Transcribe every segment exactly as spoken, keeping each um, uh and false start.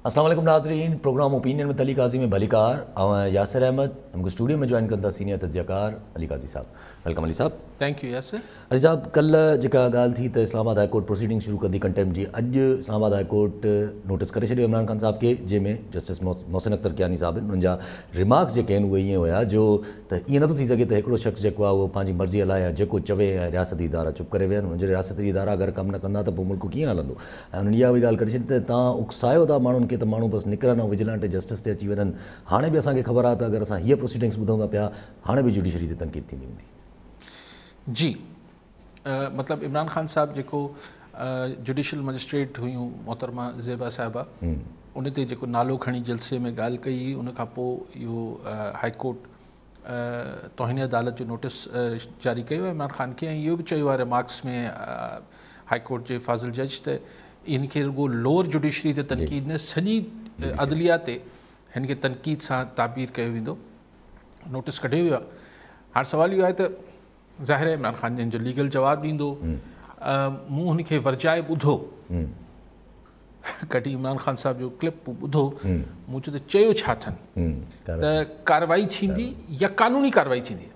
अस्सलाम वालेकुम नाज़रीन, प्रोग्राम ओपिनियन में अली काजी में भलीकार और यासिर अहमद हमको स्टूडियो में ज्वाइन करता सीनियर तज्जियाकार अली काजी साहब। वेलकम अली साहब। Thank you Yasir. अली साहब, कल जेका ॻाल्हि थी त इस्लामाबाद हाई कोर्ट प्रोसीडिंग शुरू कंदी कंटेम्प्ट जी, अॼु इस्लामाबाद हाई कोर्ट नोटिस करे छॾियो इमरान ख़ान साहब खे, जंहिंमें जस्टिस मोहसिन अख्तर कियानी साहब आहिनि, उन्हनि जा रिमार्क्स जेके आहिनि उहे ईअं हुया जो त ईअं नथो थी सघे त हिकिड़ो शख़्स जेको आहे उहो पंहिंजी मर्ज़ी हलाए या जेको चवे ऐं रियासती इदारा चुप करे विया आहिनि। उनजे रियासती इदारा अगरि कमु न कंदा त पोइ मुल्क कीअं हलंदो। ऐं उन्हनि इहा बि ॻाल्हि करे छॾी त तव्हां उकसायो था माण्हुनि खे त माण्हू बसि निकिरनि ऐं विजिलेंट जस्टिस ते अची वञनि। हाणे बि असांखे ख़बर आहे त अगरि असां हीअ प्रोसीडिंग्स ॿुधूं था पिया, हाणे बि जुडिशरी ते तनक़ीद थींदी हूंदी। जी, मतिलबु इमरान ख़ान साहब जेको जुडिशल मजिस्ट्रेट हुयूं मोहतरमा ज़ेबा साहिबा, उन ते जेको नालो खणी जलसे में ॻाल्हि कई, उन खां पोइ इहो हाई कोर्ट तौहीन अदालत जो नोटिस जारी कयो आहे इमरान ख़ान खे। ऐं इहो बि चयो आहे रिमार्क्स में हाई कोर्ट जे फाज़िल जज त इन खे रुगो लोअर जुडिशरी ते तनक़ीद न, सॼी अदलिया ते हिन खे तनक़ीद सां ताबीर कयो वेंदो। नोटिस कढियो वियो आहे। हाणे सुवाल इहो आहे त ज़ाहिर आहे इमरान ख़ान जन जो लीगल जवाबु ॾींदो, मूं हुन खे वर्जाए ॿुधो, कॾहिं इमरान ख़ान साहब जो क्लिप ॿुधो, मूं चयो त चयो छा अथनि त कार्रवाई थींदी या कानूनी कार्रवाई थींदी।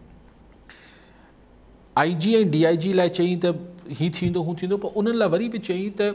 आई जी ऐं डी आई जी लाइ चयईं त हीअ थींदो हू थींदो, पर उन्हनि लाइ वरी बि चयईं त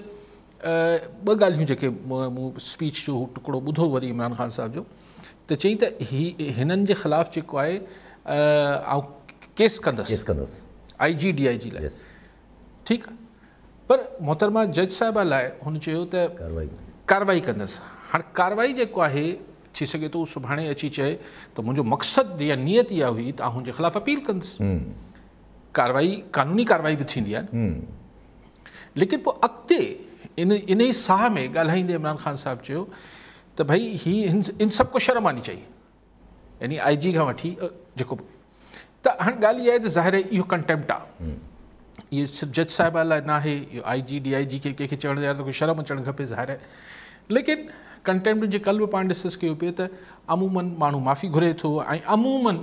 ॿ ॻाल्हियूं जेके मूं स्पीच जो हू टुकड़ो ॿुधो वरी इमरान ख़ान साहब जो, त चयईं त ही हिननि जे ख़िलाफ़ु जेको आहे आउं केस कंदसि आई जी डी आई जी लाइ, ठीकु आहे। पर मोहतरमा जज साहिबा लाइ हुन चयो त कार्रवाई कंदसि। हाणे कार्रवाई जेको आहे थी सघे थो सुभाणे अची चए त मुंहिंजो मक़सदु या नियत इहा हुई त हुनजे ख़िलाफ़ु अपील कंदसि। कार्रवाई कानूनी कार्रवाई बि थींदी आहे, लेकिन पोइ अॻिते इन इन ई साह में ॻाल्हाईंदे इमरान ख़ान साहब चयो त भई ही हिन इन सभु को शर्म आनी चाहिए, यानी आई जी खां वठी जेको। त हाणे ॻाल्हि इहा आहे त ज़ाहिर आहे इहो कंटेम्प्ट आहे, इहो सिर्फ़ु जज साहिबा लाइ न आहे, इहो आई जी डी आई जी खे कंहिंखे चवण यार त कोई शर्म अचणु खपे, ज़ाहिर आहे। लेकिन कंटेम्प्ट जे कल्ह बि पाण डिस्कस कयो पिए त अमूमन माण्हू माफ़ी घुरे थो ऐं अमूमन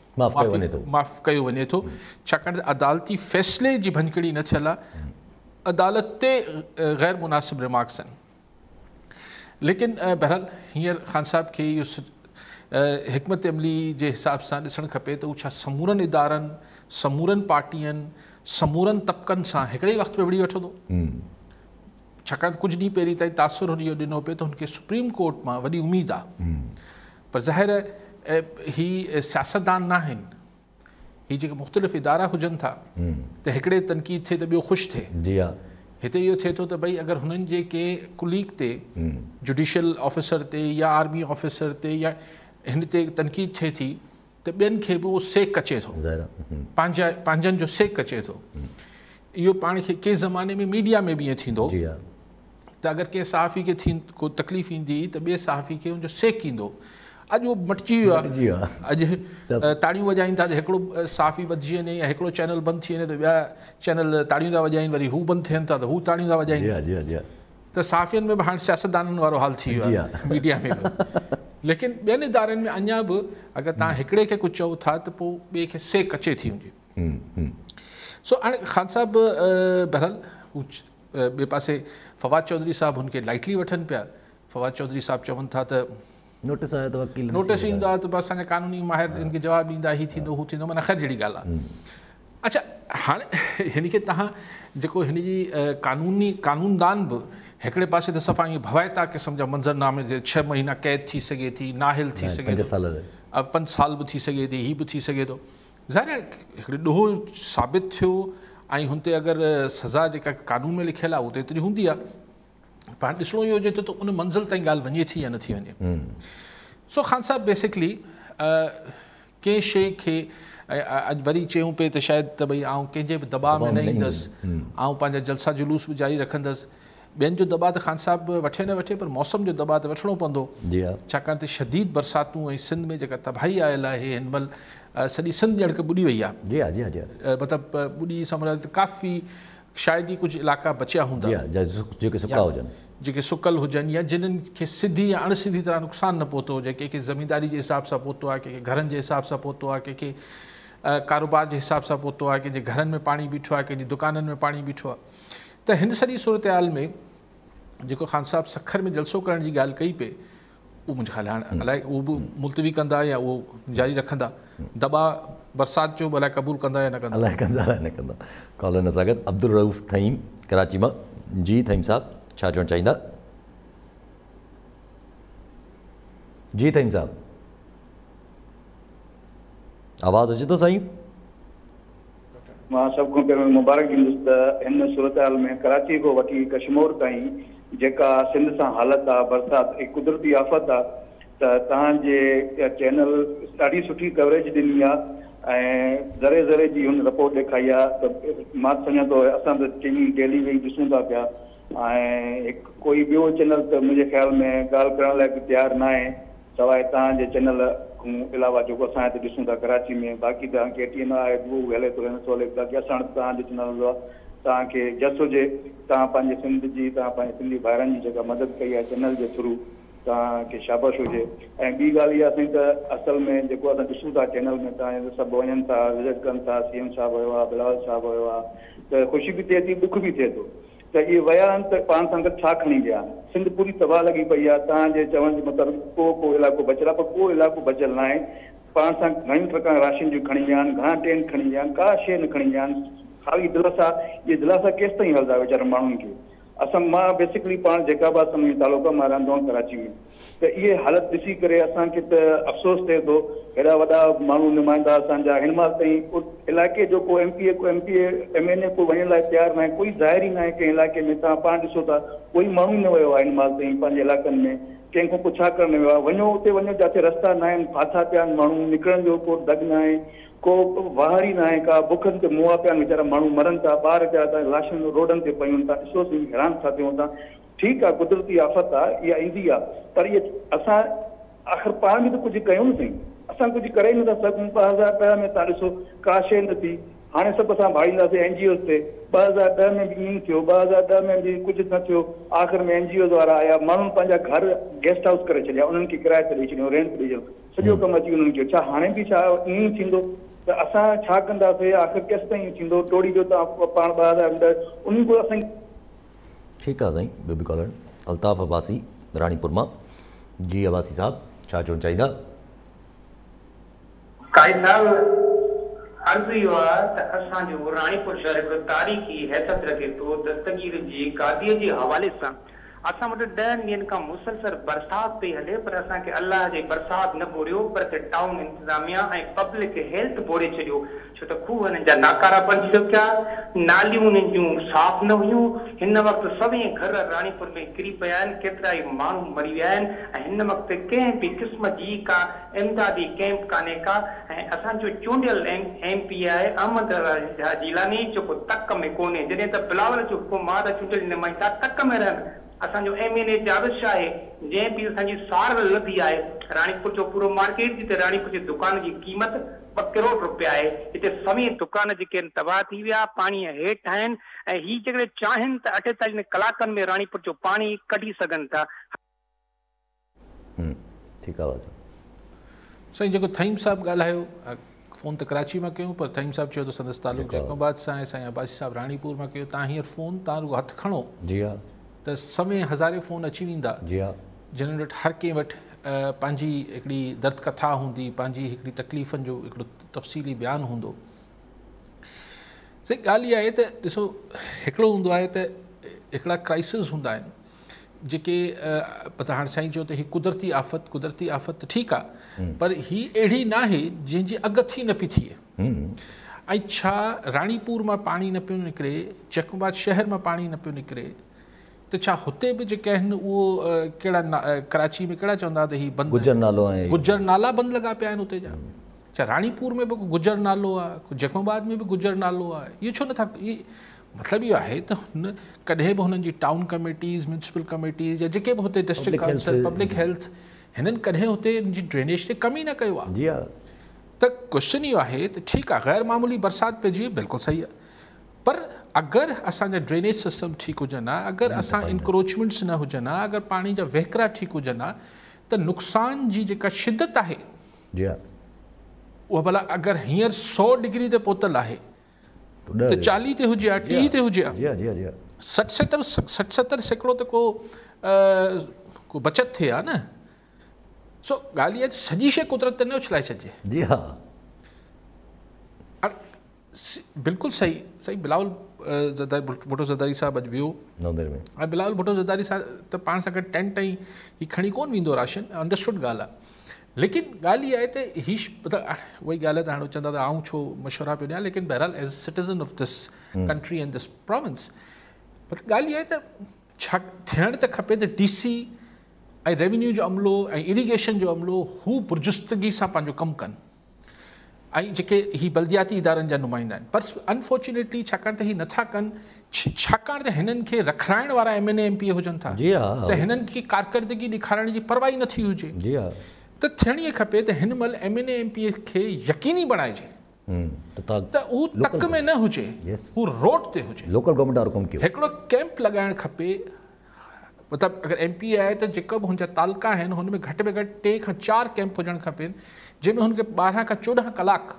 माफ़ कयो वञे थो, छाकाणि त अदालती फ़ैसिले जी भंजकड़ी न थियल आहे, अदालत ते ग़ैर मुनासिब रिमार्क्स आहिनि। लेकिन बहरहाल हींअर ख़ान साहब खे इहो हिकमत अमली जे हिसाब सां ॾिसणु खपे त हू छा समूरनि इदारनि, समूरनि पार्टियुनि, समूरनि तबक़नि सां हिकिड़े ई वक़्त में विड़ी वठंदो। छाकाणि त कुझु ॾींहं पहिरीं ताईं तासुर हुन इहो ॾिनो पिए त हुनखे सुप्रीम कोर्ट मां वॾी उमेदु आहे, पर ज़ाहिर ही सियासतदान न आहिनि, ही जेके मुख़्तलिफ़ इदारा हुजनि था त हिकिड़े तनक़ीद थिए त ॿियो ख़ुशि थिए। जी हा, हिते इहो थिए थो त भई अगरि हुननि जे कंहिं कुलीग ते, जुडिशल ऑफिसर ते या आर्मी ऑफिसर ते या हिन ते तनक़ीद थिए थी त ॿियनि खे बि उहो सेक अचे थो, पंहिंजा पंहिंजनि जो सेक अचे थो। इहो पाण खे कंहिं ज़माने में मीडिया में बि ईअं थींदो त अगरि कंहिं सहाफ़ी खे थी को तकलीफ़ ईंदी त ॿिए सहाफ़ी खे हुनजो सेक ईंदो। अॼु उहो मटिजी वियो आहे, अॼु ताड़ियूं वॼाइनि था त हिकिड़ो सहाफ़ी बदिजी वञे या हिकिड़ो चैनल बंदि थी वञे त ॿिया चैनल ताड़ियूं था वॼाइनि, वरी हू बंदि थियनि था त हू ताड़ियूं था वॼाइनि। त सहाफ़ियुनि में बि हाणे सियासतदाननि वारो हाल थी वियो आहे मीडिया में बि। लेकिन ॿियनि इदारनि में अञा बि अगरि तव्हां हिकिड़े खे कुझु चओ था त पोइ ॿिए खे सेक अचे थी हुजे। सो हाणे ख़ान साहब बहरहाल हू ॿिए पासे फवाद चौधरी साहब हुनखे लाइटली वठनि पिया। फवाद चौधरी साहब चवनि था त नोटिस आयो त वकील नोटिस ईंदो आहे त बसि असांजा कानूनी माहिर हिनखे जवाबु ॾींदा, हीअ थींदो हू थींदो, माना ख़ैर जहिड़ी ॻाल्हि आहे। अच्छा, हाणे हिन खे तव्हां जेको हिन जी कानूनी कानूनदान बि हिकिड़े पासे त सफ़ा ईअं भवाइता क़िस्म जा मंज़रनामे जे छह महीना क़ैद थी सघे थी, नाहिल थी सघे थो, पंज साल बि थी सघे थी, हीअ बि थी सघे थो। ज़ाहिर आहे हिकिड़े ॾोहो साबित थियो ऐं हुन ते अगरि सज़ा जेका कानून में लिखियलु आहे उहो त एतिरी हूंदी आहे, पाण ॾिसणो इहो हुजे त उन मंज़िल ताईं ॻाल्हि वञे थी या नथी वञे। सो ख़ान साहब बेसिकली कंहिं शइ खे अॼु वरी चयूं पिए त शायदि त भई आउं कंहिंजे बि दॿाउ में न ईंदसि, आउं पंहिंजा जलसा जुलूस बि जारी रखंदसि। ॿियनि जो दॿाउ त ख़ान साहब वठे न वठे, पर मौसम जो दॿाउ त वठिणो पवंदो, छाकाणि त शदीद बरसातूं ऐं सिंध में जेका तबाही आयल आहे हिन महिल सॼी सिंध ॼण बुॾी वई आहे। मतिलबु ॿुॾी सम्झ काफ़ी शायदि ई कुझु इलाइक़ा बचिया हूंदा जेके सुका हुजनि, जेके सुकल हुजनि या जिन्हनि खे सिधी या अणसिधी तरह नुक़सानु न पहुतो हुजे, कंहिंखे ज़मीनदारी जे हिसाब सां पहुतो आहे, कंहिंखे घरनि जे हिसाब सां पहुतो आहे, कंहिंखे कारोबार जे हिसाब सां पहुतो आहे, कंहिंजे घरनि में पाणी बीठो आहे, कंहिंजी दुकाननि में पाणी बीठो आहे। त हिन सॼी सूरत हाल में जेको ख़ान साहब सखर में जलसो करण जी ॻाल्हि कई पे उहो मुंहिंजे ख़्याल हाणे अलाए उहो बि मुलतवी कंदा या उहो जारी रखंदा दॿा बरसाति जो अलाए क़बूल कंदा या न कंदा अलाए कंदा अलाए न कंदा कॉलर न सां गॾु अब्दुल रऊफ़ थईम कराची मां जी थईम साहब छा चवणु चाहींदा जी थईम साहब आवाज़ अचे थो साईं मां सभ खां पहिरियों मुबारक ॾींदुसि त हिन सूरत हाल में कराची खां वठी कश्मीर ताईं जेका सिंध सां हालत आहे बरसाति हिकु कुदरती आफ़त आहे त तव्हांजे चैनल ॾाढी सुठी कवरेज ॾिनी आहे ऐं ज़रे ज़रे जी हुन रिपोर्ट ॾेखारी आहे त मां सम्झां थो असां त टीवी डेली वेही ॾिसूं था पिया ऐं हिकु कोई ॿियो चैनल त मुंहिंजे ख़्याल में ॻाल्हि करण लाइ तयारु न आहे सवाइ तव्हांजे चैनल खां अलावा जेको असां हिते ॾिसूं था कराची में बाक़ी तव्हांखे टी एन आहे उहो हले थो हले थो हले बाक़ी असां तव्हांजो चैनल हूंदो आहे तव्हांखे जस हुजे तव्हां पंहिंजे सिंध जी तव्हां पंहिंजे सिंधी भाइरनि जी जेका मदद कई आहे चैनल जे थ्रू तव्हांखे शाबाश हुजे ऐं ॿी ॻाल्हि इहा असांजी त असल में जेको असां ॾिसूं था चैनल में तव्हां सभु वञनि था विज़िट कनि था सी एम साहिबु वियो आहे बिलावल साहिबु वियो आहे त ख़ुशी बि थिए थी दुख बि थिए थो त इहे विया आहिनि त पाण सां गॾु छा खणी विया आहिनि सिंध पूरी तबाह लॻी पई आहे तव्हांजे चवण जे मुताबिक़ को को इलाइक़ो बचियलु आहे पर को इलाइक़ो बचियलु न आहे पाण सां घणियूं प्रकार राशन जूं खणी विया आहिनि घणा टेंट खणी विया आहिनि का शइ न खणी विया आहिनि ख़ाली दिलासा इहे दिलासा केसि ताईं हलंदा वीचारे माण्हुनि खे असां मां बेसिकली पाण जेका बि असां तालुका मां रहंदो आहियां कराची में त इहे हालत ॾिसी करे असांखे त अफ़सोस थिए थो हेॾा वॾा माण्हू नुमाइंदा असांजा हिन महिल ताईं इलाइक़े जो को एम पी ए को M P A M N A को वञण लाइ तयारु न आहे कोई ज़ाहिर ई न आहे कंहिं इलाइक़े में तव्हां पाण ॾिसो था कोई माण्हू न वियो आहे हिन महिल ताईं पंहिंजे इलाइक़नि में कंहिंखां पुछा करण वियो आहे वञो उते वञो जिते रस्ता न आहिनि फाथा पिया आहिनि माण्हू निकिरण जो को दग न आहे को वाहर ई न आहे का बुखनि ते मुआ पिया आहिनि वीचारा माण्हू मरनि था ॿार पिया था लाशनि रोडनि ते पयूं था ॾिसोसीं हैरान था थियूं था ठीकु आहे कुदरती आफ़त आहे इहा ईंदी आहे पर इहे असां आख़िर पाण बि त कुझु कयूं न साईं असां कुझु करे ई नथा सघूं ॿ हज़ार ॾह में तव्हां ॾिसो का शइ न थी हाणे सभु असां भाईंदासीं एन जी ओस ते ॿ हज़ार ॾह में बि ईअं थियो ॿ हज़ार ॾह में बि कुझु न थियो आख़िर में एन जी ओस वारा आया माण्हुनि पंहिंजा घर गेस्ट हाउस करे छॾिया उन्हनि खे किराए ते ॾेई छॾियो रेंट ते ॾेई छॾियो सॼो कमु अची उन्हनि खे छा हाणे बि छा ईअं ई थींदो त असां छा कंदासीं आख़िर केसि ताईं थींदो टोड़ी जो तव्हां पाण ॿ हज़ार ॾह उन खां असां ठीकु आहे साईं ॿियो बि कॉलर अल्ताफ़ अब्बासी रानीपुर मां जी अब्बासी साहब छा चवणु चाहींदा काई साहब अर्ज़ु इहो आहे त असांजो रानीपुर शहर हिकिड़ो तारीख़ी हैसियत रखे थो दस्तगीर जी गादीअ जे हवाले सां असां वटि ॾहनि ॾींहंनि खां मुसलसल बरसाति पई हले पर असांखे अलाह जे बरसाति न ॿोड़ियो पर टाउन इंतिज़ामिया ऐं पब्लिक हेल्थ ॿोड़े छॾियो छो त खूह हिननि जा नाकारा बणिजी चुकिया नालियूं हुननि जूं साफ़ न हुयूं हिन वक़्तु सभई घर रानीपुर में किरी पिया आहिनि केतिरा ई माण्हू मरी विया आहिनि ऐं हिन वक़्तु कंहिं बि क़िस्म जी का इमदादी कैंप कान्हे का ऐं असांजो चूंडियल एम पी आहे अहमद जिलानी जेको तक में कोन्हे जॾहिं त बिलावल जो हुकुम आहे त चूंडियल नुमाइंदा तक में रहनि असांजो M N A Javed Shah आहे जंहिं बि असांजी सार लधी आहे रानीपुर जो पूरो मार्केट जी त रानीपुर जी दुकान जी क़ीमत ॿ करोड़ रुपया आहे हिते सभी दुकान जेके आहिनि तबाह थी विया पाणीअ हेठि आहिनि ऐं ही जेकॾहिं चाहिनि त अठेतालीह कलाकनि में रानीपुर जो पाणी कढी सघनि था ठीकु आहे साईं जेको थईम साहिबु ॻाल्हायो फ़ोन त कराची मां कयूं पर थईम साहिबु चयो त संदसि तालुक जैकोबाद सां ऐं साईं अब्बासी साहिबु रानीपुर मां कयो तव्हां हींअर फ़ोन तव्हां रुॻो हथु खणो जी हा त समय हज़ारे फ़ोन अची वेंदा जी हा जिन्हनि वटि हर कंहिं वटि पंहिंजी हिकिड़ी दर्द कथा हूंदी पंहिंजी हिकिड़ी तकलीफ़ुनि जो हिकिड़ो तफ़सीली बयानु हूंदो साईं ॻाल्हि इहा आहे त ॾिसो हिकिड़ो हूंदो आहे त हिकिड़ा क्राइसिस हूंदा आहिनि जेके पता हाणे साईं चयो त हीअ कुदरती आफ़त कुदरती आफ़त त ठीकु आहे पर हीअ अहिड़ी न आहे जंहिंजी अगथी न पई थिए ऐं छा रानीपुर मां पाणी न पियो निकिरे जैकोबाद शहर मां पाणी न पियो निकिरे त छा हुते बि जेके आहिनि उहो कहिड़ा कराची में कहिड़ा चवंदा त हीअ बंदि गुजर नालो आहे गुजर नाला बंदि लॻा पिया आहिनि हुते जा छा रानीपुर में बि गुजर नालो आहे जैकोबाद में बि गुजर नालो आहे इहो छो नथा इहे मतिलबु इहो आहे त हुन कॾहिं बि हुननि जी टाउन कमेटीज़ म्यूनिसिपल कमेटीज़ या जेके बि हुते डिस्ट्रिक्ट काउंसिल पब्लिक हेल्थ हिननि कॾहिं हुते हिन जी ड्रेनेज ते कमी न कयो आहे जी हा त क्वेश्चन इहो आहे त ठीकु आहे ग़ैर मामूली बरसाति पइजी बिल्कुलु सही आहे पर अगरि असांजा ड्रेनेज सिस्टम ठीकु हुजनि हा अगरि असां इंक्रोचमेंट्स न हुजनि हा अगरि पाणी जा वहिकरा ठीकु हुजनि हा त नुक़सान जी जेका शिदत आहे जी हा उहा भला अगरि हींअर सौ डिग्री ते पहुतल आहे त चालीह ते हुजे हा टीह ते हुजे हा सठि सतरि सठि सतरि सैकड़ो त को को बचत थिए आहे न। सो ॻाल्हि इहा सॼी शइ कुदरत न उछलाए छॾिजे। जी हा बिल्कुलु सही सही बिलावल ज़रदारी भुट्टो ज़रदारी साहिबु अॼु वियो नवंदर में ऐं बिलावल भुट्टो ज़रदारी साहिबु त पाण सां गॾु टेंट ताईं हीउ खणी कोन वेंदो राशन, अंडरस्टूड ॻाल्हि आहे। लेकिन ॻाल्हि इहा आहे त हीउ मतिलबु उहा ई ॻाल्हि आहे त हाणे चवंदा त आऊं छो मशवरा पियो ॾियां, लेकिन बहरहाल as citizen of this country and this province मतिलबु ॻाल्हि इहा आहे त छा थियणु त खपे त डी सी ऐं रेवेन्यू जो अमलो ऐं इरीगेशन जो अमलो हू पुरजुस्तगी सां पंहिंजो कमु कनि ऐं जेके ही बल्दियाती इदारनि जा नुमाइंदा आहिनि। पर अनफॉर्चुनेटली छाकाणि त ही नथा कनि, छाकाणि त हिननि खे रखाइण वारा M N A M P A हुजनि था जी हा त हिननि खे कारकर्दगी ॾेखारण जी परवाही नथी हुजे। जी हा त थियणी खपे त हिन महिल M N A M P A खे यकीनी बणाइजे त उहो तक में न हुजे, हू रोड ते हुजे। लोकल गवर्नमेंट वारो कमु कयो। हिकिड़ो कैंप लॻाइणु खपे, मतिलबु अगरि एम पी आहे त जेका बि हुनजा तालका आहिनि हुन में घटि में घटि टे खां चारि कैंप हुजणु खपनि जंहिंमें हुनखे ॿारहं खां चोॾहं कलाक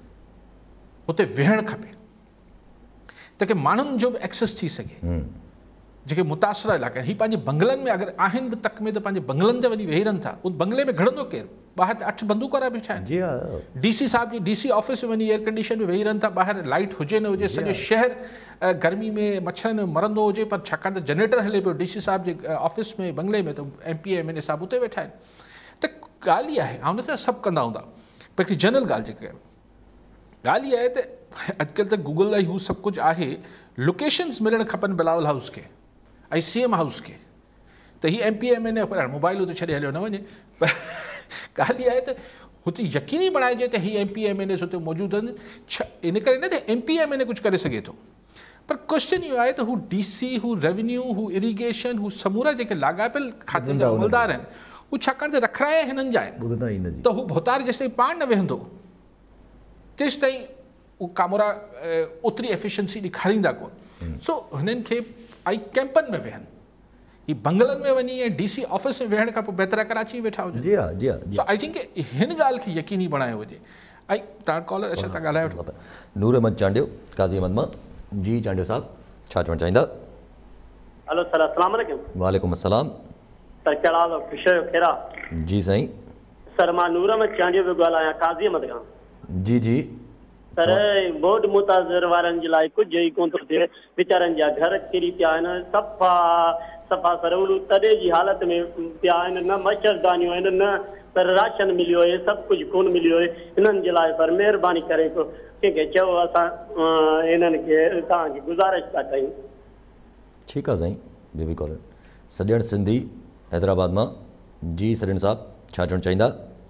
हुते वेहणु खपे ताकी माण्हुनि जो बि एक्सेस थी सघे जेके मुतासिरा इलाइक़ा आहिनि। हीअ पंहिंजे बंगलनि में अगरि आहिनि बि तक में त पंहिंजे बंगलनि ते वञी वेही रहनि था, उन बंगले में घणंदो केरु, ॿाहिरि त अठ बंदूक वारा बीठा आहिनि। डी सी साहिब जी डी सी ऑफिस में वञी एयर कंडीशन में वेही रहनि था, ॿाहिरि लाइट हुजे न हुजे, सॼो शहर गर्मी में मच्छरनि में मरंदो हुजे, पर छाकाणि त जनरेटर हले पियो डी सी साहिब जे ऑफिस में बंगले में, त M P M N A साहिब उते वेठा आहिनि। त ॻाल्हि इहा आहे, ऐं न त सभु कंदा हूंदा, पर हिकिड़ी जनरल ॻाल्हि जेके ॻाल्हि इहा आहे त अॼुकल्ह त गूगल लाइ हू सभु कुझु आहे, लोकेशन्स मिलणु खपनि बिलावल हाउस खे ऐं सी एम हाउस खे, त हीअ M P M N A mobile हुते छॾे हलियो न वञे। पर ॻाल्हि इहा आहे त हुते यकीनी बणाइजे त हीअ M P M N A हुते मौजूदु आहिनि। छा इन करे न त M P M N A कुझु करे सघे थो, पर क्वेश्चन इहो आहे त हू डी सी, हू रेवेन्यू, हू इरीगेशन, हू समूरा जेके लाॻापियल खातनि जा अमलदार आहिनि, हू छाकाणि त रखराया हिननि जा आहिनि, त हू भोतार जेसिताईं पाण न वेहंदो तेसिताईं हू कामोरा ओतिरी एफिशिएंसी ॾेखारींदा कोन। सो हिननि खे आई कैंपनि में वेहनि, ही बंगलनि में वञी ऐं डी सी ऑफिस में वेहण खां पोइ बहितर कराची में वेठा हुजनि। जी हा जी हा सो आई थिंक हिन ॻाल्हि खे यकीनी बणायो वञे। ऐं तव्हां कॉलर अच्छा तव्हां ॻाल्हाए वठो। नूर अहमद चांडियो, काज़ी अहमद मां। जी चांडियो साहब, छा चवणु चाहींदा? हेलो सर, अस्सलाम वालेकुम। वालेकुम अस्सलाम। सर कहिड़ा हाल आहे? ख़ुशि आहियो? कहिड़ा? जी साईं। सर मां नूर अहमद चांडियो पियो ॻाल्हायां काज़ी अहमद खां। जी जी सर बोर्ड मुताज़िर वारनि जे लाइ कुझु ई कोन थो थिए, वीचारनि जा घर किरी पिया आहिनि, सफ़ा सफ़ा सर तॾहिं जी हालत में पिया आहिनि, न मच्छरदानियूं आहिनि, न सर राशन मिलियो आहे, सभु कुझु कोन मिलियो आहे। हिननि जे लाइ सर महिरबानी करे को कंहिंखे चओ, असां हिननि खे तव्हांजी गुज़ारिश था कयूं। ठीकु आहे साईं। बेबी कॉलर सॼण सिंधी हैदराबाद मां। जी सॼण साहब, छा चवणु चाहींदा?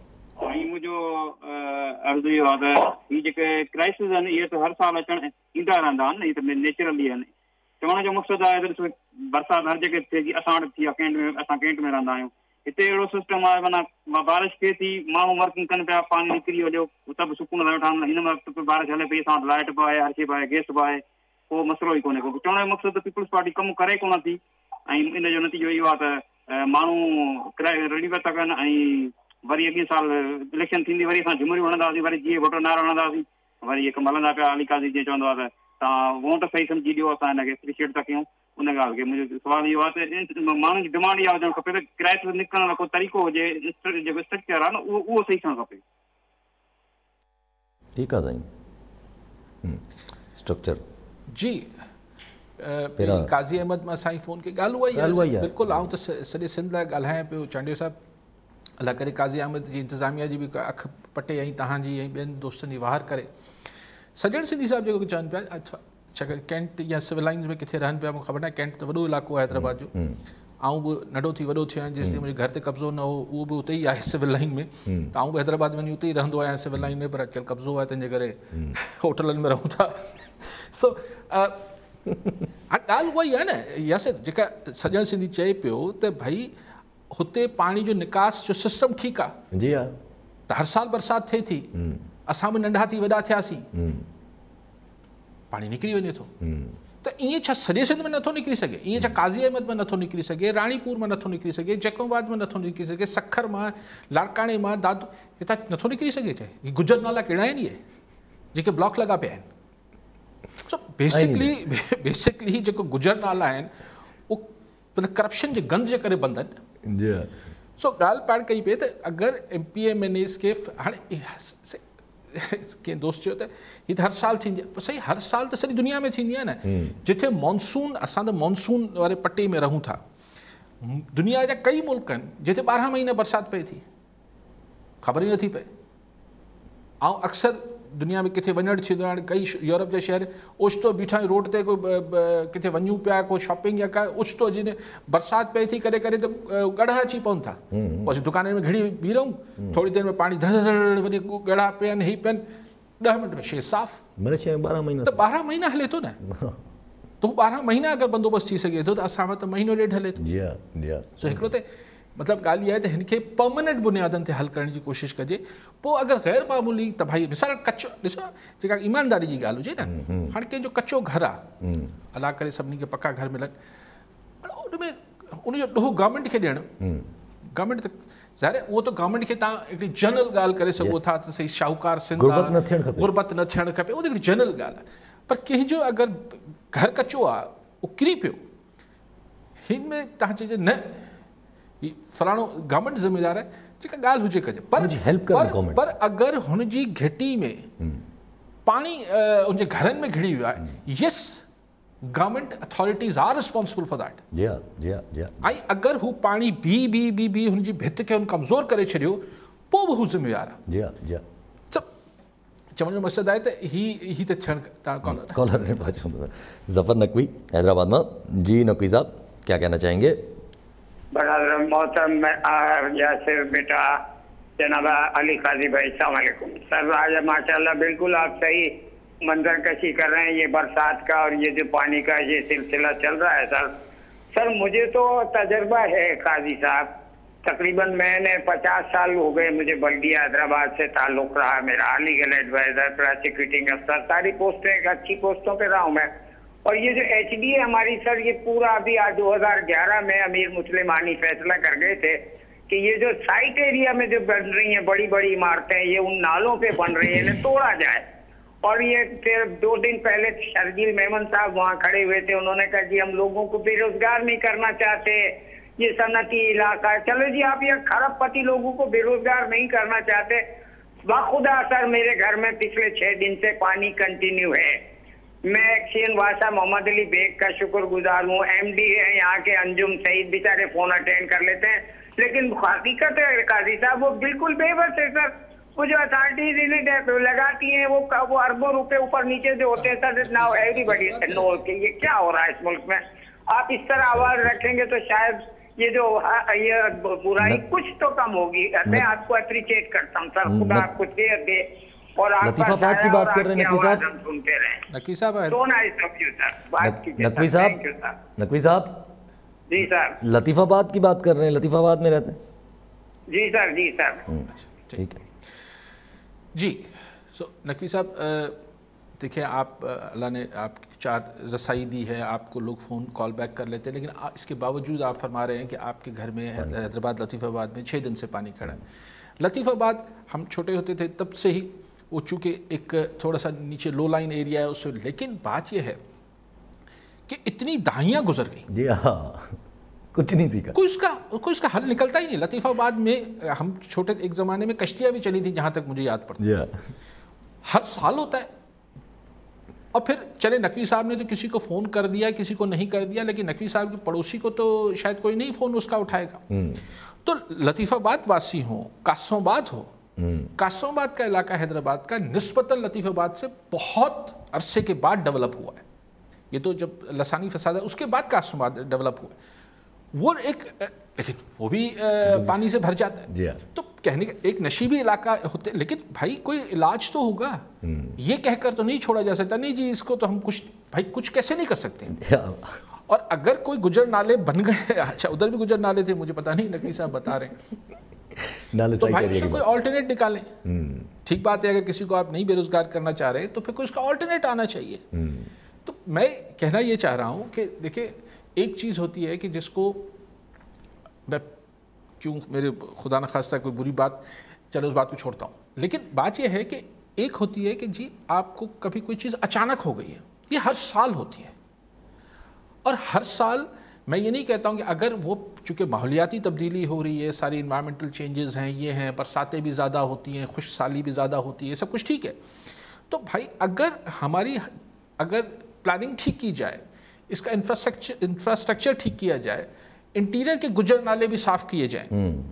अर्ज़ु इहो आहे त हीअ जेके क्राइसिस आहिनि इहे त हर साल अचणु ईंदा रहंदा आहिनि, इहे त नेचुरली आहिनि। चवण जो मक़सदु आहे त ॾिसो बरसाति हर जॻह थिए थी, असां वटि थी आहे, कैंट में असां कैंट में रहंदा आहियूं, हिते अहिड़ो सिस्टम आहे माना बारिश थिए थी, माण्हू वर्किंग कनि पिया, पाणी निकिरी वञो, सभु सुकून था वेठा आहिनि। हिन वक़्तु बारिश हले पई, असां वटि लाइट बि आहे, हर शइ बि आहे, गैस बि आहे, को मसइलो ई कोन्हे को। चवण जो मक़सदु त पीपल्स पार्टी कमु करे कोन थी, ऐं इन जो नतीजो इहो आहे त माण्हू किराए रेडी पिया था कनि, ऐं वरी अॻे साल इलेक्शन थींदी, वरी असां झुमरियूं हणंदासीं, वरी जीअं वोटर नारो हणंदासीं, वरी हिकु मलंदा पिया। अली काज़ी जीअं चवंदो आहे त तव्हां वोट सही सम्झी ॾियो, असां हिनखे एप्रिशिएट था कयूं। उन ॻाल्हि खे मुंहिंजो सुवालु इहो आहे त माण्हुनि जी डिमांड इहा हुजणु खपे त किराए निकिरण जो को तरीक़ो हुजे, जेको स्ट्रक्चर आहे न उहो उहो सही थियणु खपे। ठीकु आहे साईं। स्ट्रक्चर जी काज़ी अहमद मां साईं फ़ोन के ॻाल्हि उहा ई आहे। बिल्कुलु आउं त सॼे सिंध लाइ ॻाल्हायां पियो। चांडियो साहिबु, अलाह करे काज़ी अहमद जी इंतिज़ामिया जी बि अखि पटे ऐं तव्हांजी ऐं ॿियनि दोस्तनि जी वार करे। सॼण सिंधी साहिबु जेको चवनि पिया, छाकाणि कैंट या सिविल लाइन्स में किथे रहनि पिया, मूंखे ख़बर न आहे। कैंट त वॾो इलाइक़ो आहे हैदराबाद जो, आऊं बि नंढो थी वॾो थियो आहियां। जेसिताईं मुंहिंजे घर ते कब्ज़ो न हो, उहो बि उते ई आहे सिविल लाइन में, त आऊं बि हैदराबाद वञी उते ई रहंदो आहियां सिविल लाइन में, पर अॼुकल्ह कब्ज़ो आहे तंहिंजे करे होटलनि में रहूं था। सो ॻाल्हि उहा ई आहे न यासिर, जेका सॼण सिंधी चए पियो त भई हुते पाणी जो निकास जो सिस्टम ठीकु आहे। जी हा। त हर साल बरसाति थिए थी, असां बि नंढा थी वॾा थियासीं, पाणी निकिरी वञे थो। त ईअं छा सॼे सिंध में नथो निकिरी सघे? ईअं छा काज़ी अहमद में नथो निकिरी सघे, राणीपुर में नथो निकिरी सघे, जैकोबाद में नथो निकिरी सघे, सखर मां, लाड़काणे मां, दादू हितां नथो निकिरी सघे? चए गुजर नाला कहिड़ा आहिनि इहे जेके ब्लॉक लॻा पिया आहिनि? सो बेसिकली बेसिकली जेको गुजर नाला आहिनि उहो मतिलबु करप्शन जे गंद जे करे बंदि आहिनि। सो ॻाल्हि पाण कई पई त अगरि M P M N S खे हाणे कंहिं दोस्त चयो त हीअ त हर साल थींदी आहे, सही हर साल त सॼी दुनिया में थींदी आहे न। जिथे मॉनसून असां त मॉनसून वारे पटे में रहूं था, दुनिया जा कई मुल्क आहिनि जिथे ॿारहं महीना बरसाति पए थी, ख़बर ई नथी पए। ऐं अक्सर दुनिया में किथे वञणु थींदो आहे, हाणे कई यूरोप जा शहर ओचितो बीठा रोड ते कोई किथे वञूं पिया कोई शॉपिंग या का ओचितो जिन बरसाति पए थी करे करे त ॻढ़ा अची पवनि था, पोइ असीं दुकाननि में घड़ी बीह रहूं, थोरी देरि में पाणी धड़ वरी ॻढ़ा पिया आहिनि, हीअ पिया आहिनि, ॾह मिंट में शइ साफ़। ॿारहं महीना त ॿारहं महीना हले थो न, त हू ॿारहं महीना अगरि बंदोबस्तु थी सघे थो त असां वटि त महीनो ॾेढ हले थो। सो हिकिड़ो त मतिलबु ॻाल्हि इहा आहे त हिन खे परमानेंट बुनियादनि ते हल करण जी कोशिशि कजे। पोइ अगरि गैर मामूली त भाई मिसाल कचो ॾिसो जेका ईमानदारी जी ॻाल्हि हुजे न, हाणे कंहिंजो कचो घर आहे, अला करे सभिनी खे पका घर मिलनि, उनमें उनजो ॾोहो गवर्नमेंट खे ॾियणु, गवर्नमेंट त ज़ाहिर आहे उहो त गवर्नमेंट खे तव्हां हिकिड़ी जनरल ॻाल्हि करे सघो था त सही शाहूकार सिंध गुरबत न थियणु खपे, उहो त हिकिड़ी जनरल ॻाल्हि आहे। पर कंहिंजो अगरि घर कचो आहे उहो किरी पियो, हिन में तव्हां चइजे न ही फलाणो गवर्नमेंट ज़िम्मेदार आहे, जेका ॻाल्हि हुजे कजे, पर पर पर अगरि हुनजी घिटी में पाणी उनजे घरनि में घिरी वियो आहे, yes government authorities are responsible for that. ऐं अगरि हू पाणी बी बी बी बी हुनजी भित खे हुन कमज़ोर करे छॾियो, पोइ बि हू ज़िम्मेवार आहे। चवण जो मक़सदु आहे त ही ही त थियणु तव्हां कॉलर ज़फ़र नकवी हैदराबाद मां। जी नकवी साहब क्या कहना चाहेंगे? बराबर मोहतरम यासिर बेटा जनाब अली काजी भाई अस्सलाम वालेकुम सर। आज माशाल्लाह बिल्कुल आप सही मंजर कशी कर रहे हैं, ये बरसात का और ये जो पानी का ये सिलसिला चल रहा है सर। सर मुझे तो तजर्बा है काजी साहब, तकरीबन मैंने पचास साल हो गए मुझे बल्दिया हैदराबाद से ताल्लुक़ रहा मेरा, लीगल एडवाइज़र, प्रोसिक्यूटिंग अफसर, सारी पोस्टें एक अच्छी पोस्टों पे रहा हूँ मैं। और ये जो एच डी है हमारी सर, ये पूरा अभी आज दो हज़ार ग्यारह में अमीर मुस्लिमानी फैसला कर गए थे कि ये जो साइट एरिया में जो बन रही हैं बड़ी बड़ी इमारतें, ये उन नालों पे बन रही हैं, इन्हें तोड़ा जाए। और ये फिर दो दिन पहले शर्जील मेमन साहब वहाँ खड़े हुए थे, उन्होंने कहा जी हम लोगों को बेरोजगार नहीं करना चाहते, ये सनती इलाका है। चलो जी आप ये खरबपति लोगों को बेरोजगार नहीं करना चाहते, बाखुदा सर मेरे घर में पिछले छह दिन से पानी कंटिन्यू है। मैं एक्सीन वासा मोहम्मद अली बेग का शुक्रगुजार हूँ, एमडी है यहाँ के अंजुम सईद, बेचारे फोन अटेंड कर लेते हैं, लेकिन हकीकत है काजी साहब वो बिल्कुल बेबस है सर। वो जो अथॉरिटीज इन्हें लगाती हैं वो वो अरबों रुपए ऊपर नीचे जो होते हैं सर, नाउ एवरीबॉडी नो कि ये क्या हो रहा है इस मुल्क में। आप इस तरह आवाज रखेंगे तो शायद ये जो ये बुराई कुछ तो कम होगी। मैं आपको अप्रिशिएट करता हूँ सर, खुदा आपको देर दे। और लतीफाबाद की बात कर रहे हैं नकवी साहब, सुनते रहे नकवी साहब नकवी साहब नकवी साहब जी सर, लतीफाबाद की बात कर रहे हैं, लतीफाबाद में रहते हैं? जी सर जी सर ठीक है जी। सो नकवी साहब देखिए आप अल्लाह ने आप चार रसाई दी है, आपको लोग फ़ोन कॉल बैक कर लेते हैं, लेकिन आ, इसके बावजूद आप फरमा रहे हैं कि आपके घर में हैदराबाद लतीफ़ाबाद में छः दिन से पानी खड़ा है। लतीफ़ाबाद हम छोटे होते थे तब से ही वो चूँकि एक थोड़ा सा नीचे लो लाइन एरिया है उससे, लेकिन बात यह है कि इतनी दहाइयाँ गुजर गई, जी हाँ, कुछ नहीं सीखा, कोई उसका कोई उसका हल निकलता ही नहीं। लतीफ़ाबाद में हम छोटे एक ज़माने में कश्तियाँ भी चली थी जहाँ तक मुझे याद पड़ता है, हर साल होता है। और फिर चले नकवी साहब ने तो किसी को फ़ोन कर दिया, किसी को नहीं कर दिया, लेकिन नकवी साहब के पड़ोसी को तो शायद कोई नहीं फ़ोन उसका उठाएगा। तो लतीफ़ाबाद वासी हो, कासोबाद हो, कासोबाद का इलाका हैदराबाद का निस्बतन लतीफ़ाबाद से बहुत अरसे के बाद डेवलप हुआ है। ये तो जब लसानी फसाद है उसके बाद कासोबाद डेवलप हुआ है, वो एक लेकिन वो भी आ, पानी से भर जाता है। तो कहने का एक नशीबी इलाका होते, लेकिन भाई कोई इलाज तो होगा, ये कहकर तो नहीं छोड़ा जा सकता नहीं जी इसको तो हम कुछ भाई कुछ कैसे नहीं कर सकते। और अगर कोई गुजर नाले बन गए, अच्छा उधर भी गुजर नाले थे मुझे पता नहीं, नकवी साहब बता रहे हैं, तो भाई उसका कोई ऑल्टरनेट निकालें। ठीक बात है, अगर किसी को आप नहीं बेरोजगार करना चाह रहे तो फिर कोई उसका ऑल्टरनेट आना चाहिए। तो मैं कहना ये चाह रहा हूँ कि देखिए एक चीज़ होती है कि जिसको मैं क्यों मेरे खुदा न खास्ता कोई बुरी बात, चलो उस बात को छोड़ता हूँ, लेकिन बात यह है कि एक होती है कि जी आपको कभी कोई चीज़ अचानक हो गई है, یہ ہر سال ہوتی ہے. اور ہر سال میں یہ نہیں کہتا ہوں کہ اگر وہ چونکہ ماحولیاتی تبدیلی ہو رہی ہے, ساری انوائرمنٹل چینجز ہیں, یہ ہیں, برساتیں بھی زیادہ ہوتی ہیں, خشک سالی بھی زیادہ ہوتی ہے, سب کچھ ٹھیک ہے, تو بھائی اگر ہماری اگر پلاننگ ٹھیک کی جائے, اس کا انفراسٹرکچر انفراسٹرکچر ٹھیک کیا جائے, انٹیریئر کے گجر نالے بھی صاف کیے جائیں,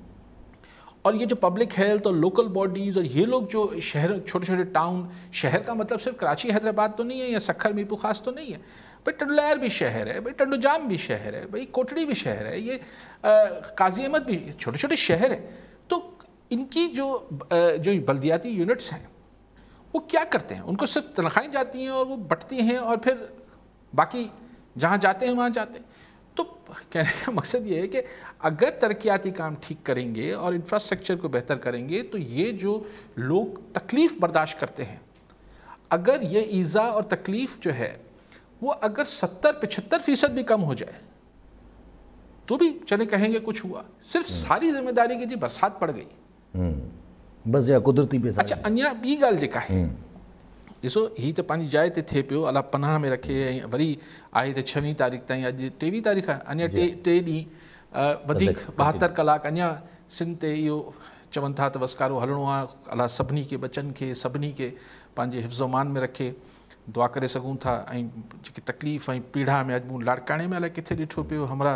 اور یہ جو پبلک ہیلتھ اور لوکل باڈیز اور یہ لوگ جو شہر چھوٹے چھوٹے ٹاؤن, شہر کا مطلب صرف کراچی حیدرآباد تو نہیں ہے یا سکھر میرپور خاص تو نہیں ہے, بھائی ٹنڈلیر بھی شہر ہے, بھائی ٹنڈو جام بھی شہر ہے, بھائی کوٹڑی بھی شہر ہے, یہ قاضی احمد بھی چھوٹے چھوٹے شہر ہیں. تو ان کی جو جو بلدیاتی یونٹس ہیں وہ کیا کرتے ہیں, ان کو صرف تنخواہیں جاتی ہیں اور وہ بٹتی ہیں اور پھر باقی جہاں جاتے ہیں وہاں جاتے ہیں. تو کہنے کا مقصد یہ ہے کہ اگر ترقیاتی کام ٹھیک کریں گے اور انفراسٹرکچر کو بہتر کریں گے تو یہ جو لوگ تکلیف برداشت کرتے ہیں, اگر یہ ایذا اور تکلیف جو ہے وہ اگر ستر پچہتر فیصد بھی کم ہو جائے تو بھی چلے کہیں گے کچھ ہوا, صرف ساری ذمہ داری کی جی برسات پڑ گئی بس یا قدرتی پہ. اچھا انیا ॿी ॻाल्हि जेका आहे, ॾिसो हीअ त पंहिंजी जाइ ते थिए पियो, अलाह पनाह में रखे, ऐं वरी आहे त छवीह तारीख़ ताईं, अॼु टेवीह तारीख़ आहे, अञा टे टे ॾींहं वधीक ॿाहतरि कलाक अञा सिंध ते इहो चवनि था त वसकारो हलणो आहे. अलाह सभिनी खे बचनि खे सभिनी खे पंहिंजे हिफ़्ज़ोमान में रखे, दुआ करे सघूं था. ऐं जेकी तकलीफ़ ऐं पीड़ा में, अॼु मूं लाड़काणे में अलाए किथे ॾिठो पियो, हमरा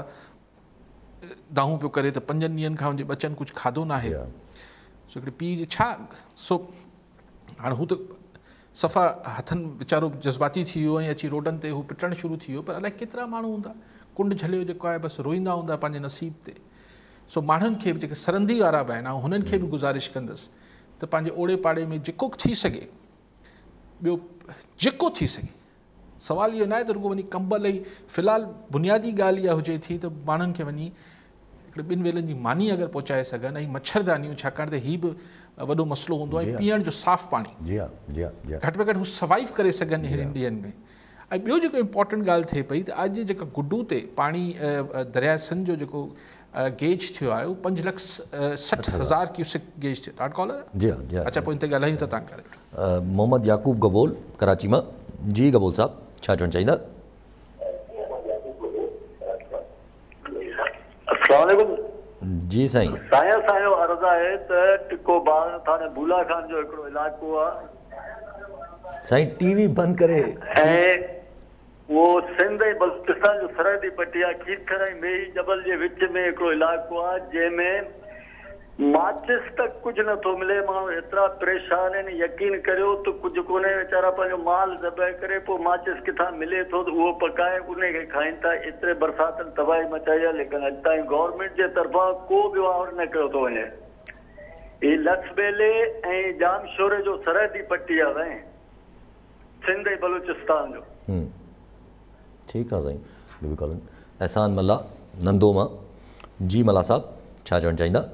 दाहूं पियो करे त पंजनि ॾींहंनि खां हुनजे बचनि कुझु खाधो न आहे. सो हिकिड़े पीउ जे छा, सो हाणे हू त सफ़ा हथनि वीचारो जज़्बाती थी वियो ऐं अची रोडनि ते हू पिटणु शुरू थी वियो, पर अलाए केतिरा माण्हू हूंदा कुंड झलियो जेको आहे बसि रोईंदा हूंदा पंहिंजे नसीब ते. सो माण्हुनि खे बि जेके सरंदी वारा बि आहिनि, ऐं हुननि खे बि गुज़ारिश कंदुसि त पंहिंजे ओड़े पाड़े में जेको थी सघे, ॿियो जेको थी सघे, सवाल इहो न आहे त रुगो वञी कंबल ई फ़िलहालु बुनियादी ॻाल्हि इहा हुजे थी त माण्हुनि खे वञी हिकिड़े ॿिनि वेलनि जी मानी अगरि पहुचाए सघनि, ऐं मच्छरदानियूं, छाकाणि त हीउ बि वॾो मसइलो हूंदो आहे, पीअण जो साफ़ु पाणी, जी हा जी हा जी हा घटि में घटि हू सर्वाइव करे सघनि हिन ॾींहंनि में. ऐं ॿियो जेको इम्पॉर्टेंट ॻाल्हि थिए पई त अॼु जेका गुड्डू ते पाणी दरिया सिंध जो जेको गेज थियो आहे उहो पंज लख सठि हज़ार क्यूसिक गेज थियो. तव्हां कॉलर? जी हा जी हा. अच्छा, पोइ इन ते ॻाल्हायूं त तव्हां करे. मोहम्मद याकूब गबोल कराची मां. जी गबोल साहब, छा चवणु चाहींदा? अस्सलाम वालेकुम. जी साईं. साईं असांजो अर्ज़ु आहे त टिको बाग थाने भूला खान जो हिकिड़ो इलाइक़ो आहे साईं, टीवी बंदि करे, ऐं उहो सिंध ऐं बलूचिस्तान जो सरहदी पट्टी आहे. खीरखर ऐं मेही जबल जे विच में हिकिड़ो इलाइक़ो आहे जंहिंमें माचिस तक कुझु नथो मिले. माण्हू एतिरा परेशान आहिनि, यकीन करियो त कुझु कोन्हे. वीचारा पंहिंजो माल ज़बह करे पोइ माचिस किथां मिले थो त उहो पकाए उन खे खाइनि था. एतिरे बरसातनि तबाही मचाई आहे, लेकिन अॼु ताईं गवर्नमेंट जे तरफ़ां को बि वावर न कयो थो वञे. हीअ लक्सबेले ऐं जामशोरे जो सरहदी पट्टी आहे साईं, सिंध ऐं बलूचिस्तान जो. ठीकु आहे साईं. ॿियो कॉल एहसान मल्ला नंदो मां. जी मल्ला साहब, छा चवणु चाहींदा?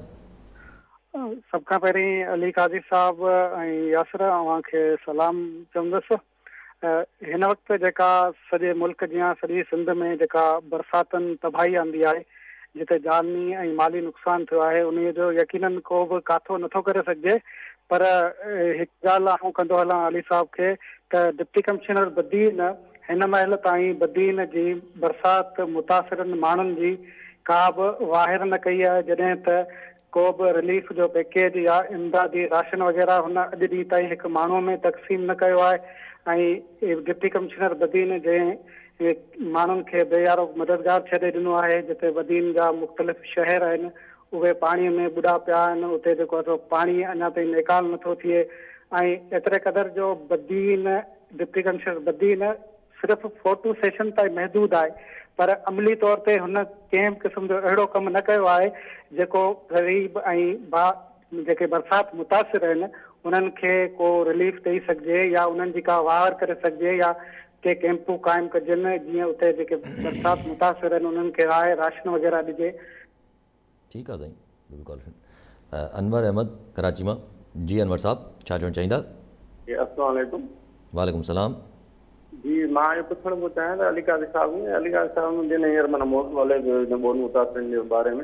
सभ खां पहिरीं अली काज़ी साहब ऐं यासिर अव्हांखे सलाम चवंदुसि. हिन वक़्तु जेका सॼे मुल्क जी सॼी सिंध में जेका बरसातनि तबाही आंदी आहे, जिते जानी ऐं माली नुक़सानु थियो आहे, उन जो यकीनन को बि काथो नथो करे सघिजे. पर हिकु ॻाल्हि आऊं कंदो हलां अली साहब खे त डिप्टी कमिश्नर बदीन हिन महिल ताईं बदीन जी बरसाति मुतासिरनि माण्हुनि जी का बि वाहिर न कई आहे, जॾहिं त को बि रिलीफ जो पैकेज या इमदादी राशन वग़ैरह हुन अॼु ॾींहं ताईं हिकु माण्हूअ में तक़सीम न कयो आहे. ऐं डिप्टी कमिश्नर बदीन जंहिं माण्हुनि खे बेयारो मददगार छॾे ॾिनो आहे, जिते बदीन जा मुख़्तलिफ़ शहर आहिनि उहे पाणीअ में बुॾा पिया आहिनि, उते जेको आहे पाणी अञा ताईं निकाल नथो थिए. ऐं एतिरे क़दुरु जो बदीन डिप्टी कमिश्नर बदीन सिर्फ़ु फोटो सेशन ताईं महदूद आहे, पर अमली तौर ते हुन कंहिं बि क़िस्म जो अहिड़ो कमु न कयो आहे जेको ग़रीब ऐं बा जेके बरसाति मुतासिर आहिनि उन्हनि खे को रिलीफ ॾेई सघिजे या उन्हनि जी का वावर करे सघिजे या के कैंपूं क़ाइमु कजनि जीअं उते जेके बरसाति मुतासिर आहिनि उन्हनि खे आहे राशन वग़ैरह ॾिजे. ठीकु आहे साईं. बिल्कुलु. अनवर अहमद कराची मां. जी अनवर साहब, छा चवणु चाहींदा? अस्सलाम वालेकुम. वालेकुम सलाम. जी मां इहो पुछणु थो चाहियां त अली काज़ी साहब में अली काज़ी साहब जिन हींअर माना मौसम हले पियो बोन मुतासिरनि जे बारे में,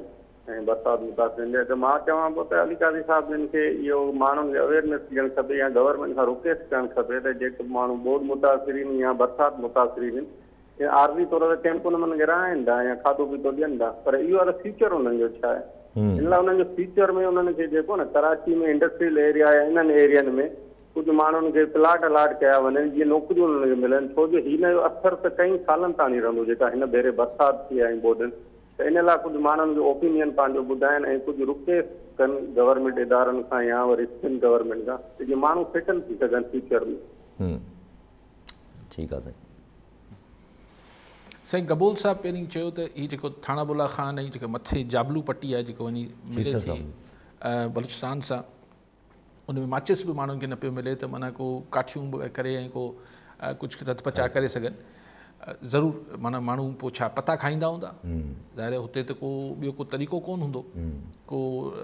ऐं बरसाति मुतासिर ईंदे त मां चवां पियो त अली काज़ी साहिब जिन खे इहो माण्हुनि खे अवेयरनेस ॾियणु खपे या गवर्नमेंट खां रिक्वेस्ट करणु खपे त जेके माण्हू बोड मुतासिरीन या बरसाति मुतासिरीन आहिनि आरज़ी तौर ते कैंप उन्हनि खे राहनि था या खाधो पीतो ॾियनि था पर इहो वारो फ्यूचर उन्हनि जो छा आहे इन लाइ उन्हनि जो फ्यूचर में उन्हनि खे जेको न कराची में इंडस्ट्रियल एरिया या इन्हनि एरियनि में कुझु माण्हुनि खे प्लाट अलाट कया वञनि जीअं नौकरियूं उन्हनि खे मिलनि छो जो हिन जो असरु त कई सालनि ताणी रहंदो जेका हिन भेरे बरसाति थी आहे बोडनि त इन लाइ कुझु माण्हुनि जो ओपिनियन पंहिंजो ॿुधाइनि ऐं कुझु रिक्वेस्ट कनि गवर्नमेंट इदारनि खां या वरी स्टेट गवर्नमेंट खां त जीअं माण्हू सेटल थी सघनि फ्यूचर में। ठीकु आहे साईं। साईं कबूल साहिबु पहिरीं चयो त हीउ जेको थाणा बुला खान ऐं जेको मथे जाबलू पट्टी आहे जेको वञी मिले थी बलूचिस्तान सां उन में माचिस बि माण्हुनि खे न पियो मिले त माना को काठियूं बि करे ऐं को कुझु रत पचा करे सघनि ज़रूरु माना माण्हू पोइ छा पता खाईंदा हूंदा ज़ाहिर हुते त को ॿियो को तरीक़ो कोन हूंदो को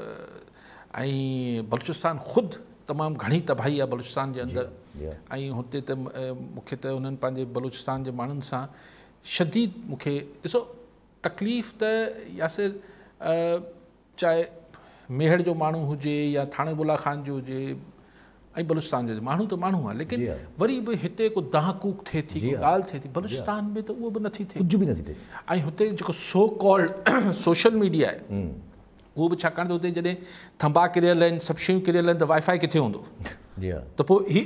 ऐं बलूचिस्तान ख़ुदि तमामु घणी तबाही आहे बलूचिस्तान जे अंदरि ऐं हुते त मूंखे त उन्हनि पंहिंजे बलूचिस्तान जे माण्हुनि सां शदीद मूंखे ॾिसो तकलीफ़ त यासिर चाहे मेहड़ जो माण्हू हुजे या थाणे बुला खान जो हुजे ऐं बलूचिस्तान जो माण्हू त माण्हू आहे लेकिन वरी बि हिते को दाह कूक थिए थी को ॻाल्हि थिए थी बलूचिस्तान में त उहो बि नथी थिए कुझु बि नथी थिए ऐं हुते जेको सो कॉल्ड सोशल मीडिया आहे उहो बि छाकाणि त हुते जॾहिं थंबा किरियल आहिनि सभु शयूं किरियल आहिनि त वाईफाई किथे हूंदो त पोइ ही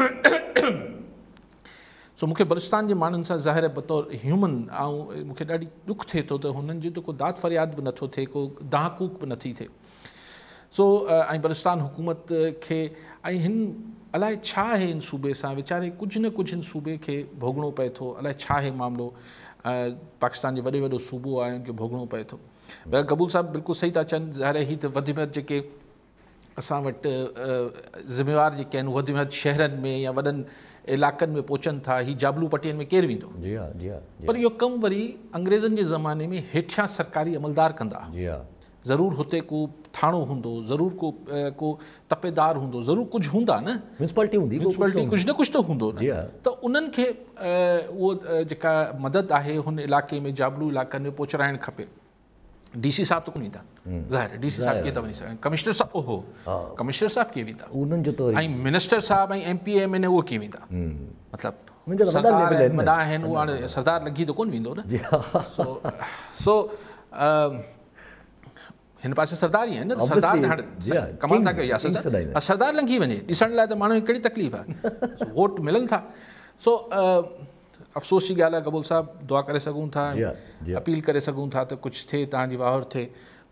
सो मूंखे बलूचिस्तान जे माण्हुनि सां ज़ाहिर बतौर ह्यूमन ऐं मूंखे ॾाढी ॾुख थिए थो त हुननि जो त को दाद फ़रियाद बि नथो थिए को दाह कूक बि नथी थिए सो ऐं बलूचिस्तान हुकूमत खे ऐं हिन अलाए छा आहे हिन सूबे सां वीचारे कुझु न कुझु हिन सूबे खे भोगणो पए थो अलाए छा आहे मामिलो पाकिस्तान जो वॾे वॾो सूबो आहे हुनखे भोगणो पए थो बहर कबूल साहिबु बिल्कुलु सही था चवनि ज़ाहिर ही त वधि में वधि जेके असां वटि ज़िम्मेवार जेके आहिनि वधि में वधि शहरनि में या वॾनि इलाक़नि में पहुचनि था ही जाबलू पटियुनि में केरु वेंदो जी हा जी हा पर इहो कमु वरी अंग्रेज़नि जे ज़माने में हेठियां सरकारी अमलदार कंदा जी हा ज़रूरु हुते को थाणो हूंदो ज़रूरु को को तपेदार हूंदो ज़रूरु कुझु हूंदा न म्यूनिसिपालिटी हूंदी म्यूनिसिपालिटी कुझु न कुझु त हूंदो न त उन्हनि खे उहो जेका मदद आहे हुन इलाइक़े में जाबलू इलाइक़नि में पहुचाइणु खपे डी सी साहब त कोन ईंदा ज़ाहिर डी सी साहब कीअं था वञी सघनि कमिश्नर साहब ओहो कमिश्नर साहब कीअं वेंदा उन्हनि जो त ऐं मिनिस्टर साहब ऐं M P M N A उहो कीअं वेंदा मतिलबु सरदार वॾा आहिनि उहो हाणे सरदार लॻी त कोन वेंदो न सो सो हिन पासे सरदार ई आहिनि न सरदार हाणे कमाल था कयो यासिर सरदार लंघी वञे ॾिसण लाइ त माण्हुनि खे कहिड़ी तकलीफ़ आहे वोट मिलनि था सो अफ़सोस जी ॻाल्हि आहे कबूल साहिबु दुआ करे सघूं था अपील करे सघूं था त कुझु थिए तव्हांजी वाहर थिए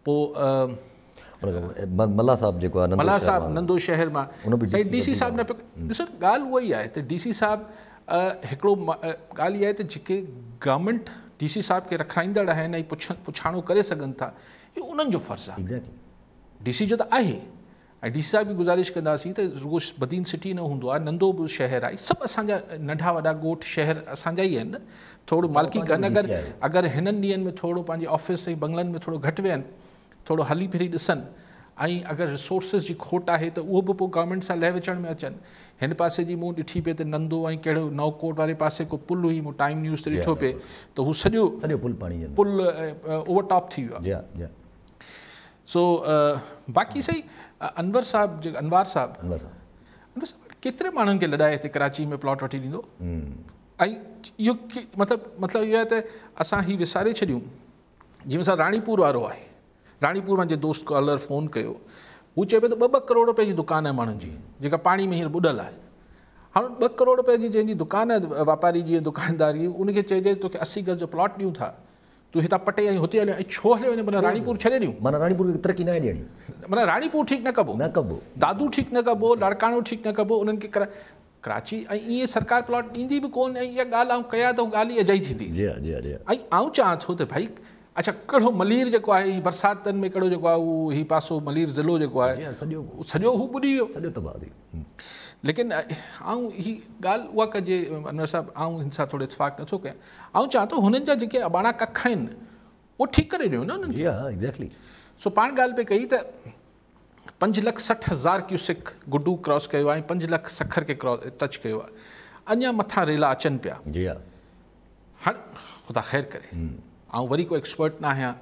पोइ मल्ला साहिबु जेको आहे मल्ला साहिबु नंदो शहर मां साईं डी सी साहिबु न पियो ॾिसो ॻाल्हि उहा ई आहे त डी सी साहिबु हिकिड़ो ॻाल्हि इहा आहे त जेके गवर्नमेंट डी सी साहिब खे रखाईंदड़ आहिनि ऐं पुछ पुछाणो करे सघनि था इहो उन्हनि जो फ़र्ज़ु आहे एग्ज़ैक्टली डी सी जो त आहे ऐं डी सी साहिब बि गुज़ारिश कंदासीं त रुगो बदीन सिटी न हूंदो आहे नंदो बि शहर आहे सभु असांजा नंढा वॾा ॻोठ शहर असांजा ई आहिनि न थोरो मालिकी कनि अगरि अगरि हिननि ॾींहंनि में थोरो पंहिंजे ऑफिस ऐं बंगलनि में थोरो घटि वियनि थोरो हली फिरी ॾिसनि ऐं अगरि रिसोर्सिस जी खोट आहे त उहो बि पोइ गवर्नमेंट सां लह विचण में अचनि हिन पासे जी मूं ॾिठी पिए त नंदो ऐं कहिड़ो नवकोट वारे पासे को पुल हुई मूं टाइम न्यूज़ ते ॾिठो पिए त हू सॼो सॼो पुल पाणी पुल ओवरटॉप थी वियो आहे सो बाक़ी सही अनवर साहिबु जेको अनवार साहिबु अनवर साहिबु अनवर साहिबु केतिरे माण्हुनि खे लॾाए हिते कराची में प्लॉट वठी ॾींदो ऐं इहो मतिलबु मतिलबु इहो आहे त असां हीउ विसारे छॾियूं जीअं असां राणीपुर वारो आहे राणीपुर मुंहिंजे दोस्त को अलर फ़ोन कयो हू चए पियो त ॿ ॿ करोड़ रुपए जी दुकानु आहे माण्हुनि जी जेका पाणी में हींअर ॿुॾल आहे हाणे ॿ करोड़ रुपए जी जंहिंजी दुकानु आहे वापारी जी दुकानदारी उनखे चइजे तोखे असी गज़ जो प्लॉट ॾियूं था तूं हितां पटे ऐं हुते हलियो ऐं छो हलियो वञे माना राणीपुर छॾे ॾियूं माना राणीपुर खे तरक़ी न आहे ॾियणी माना राणीपुर ठीकु न कबो न कबो दादू ठीकु न कबो लाड़काणो ठीकु न कबो उन्हनि खे करा कराची ऐं ईअं सरकार प्लॉट ॾींदी बि कोन ऐं इहा ॻाल्हि आउं कयां त उहा ॻाल्हि ई अजाई थींदी ऐं आउं चवां थो त भाई अच्छा कहिड़ो मलीर जेको आहे बरसातनि में कहिड़ो जेको आहे उहो हीउ पासो मलीर ज़िलो जेको आहे सॼो सॼो हू ॿुॾी वियो सॼो तबाह थी लेकिन आउं ही ॻाल्हि उहा कजे अनवर साहिबु आउं हिन सां थोरो इतफ़ाक़ नथो कयां आउं चवां थो हुननि जा जेके अबाणा कख आहिनि उहो ठीकु करे ॾियो न उन्हनि खे एग्ज़ैक्टली सो पाण ॻाल्हि पे कई त पंज लख सठि हज़ार क्यूसिक गुडू क्रॉस कयो आहे ऐं पंज लख सखर खे क्रॉस टच कयो आहे अञा मथां रेला अचनि पिया जी हा हाणे ख़ुदा ख़ैरु करे ऐं वरी को एक्सपर्ट न आहियां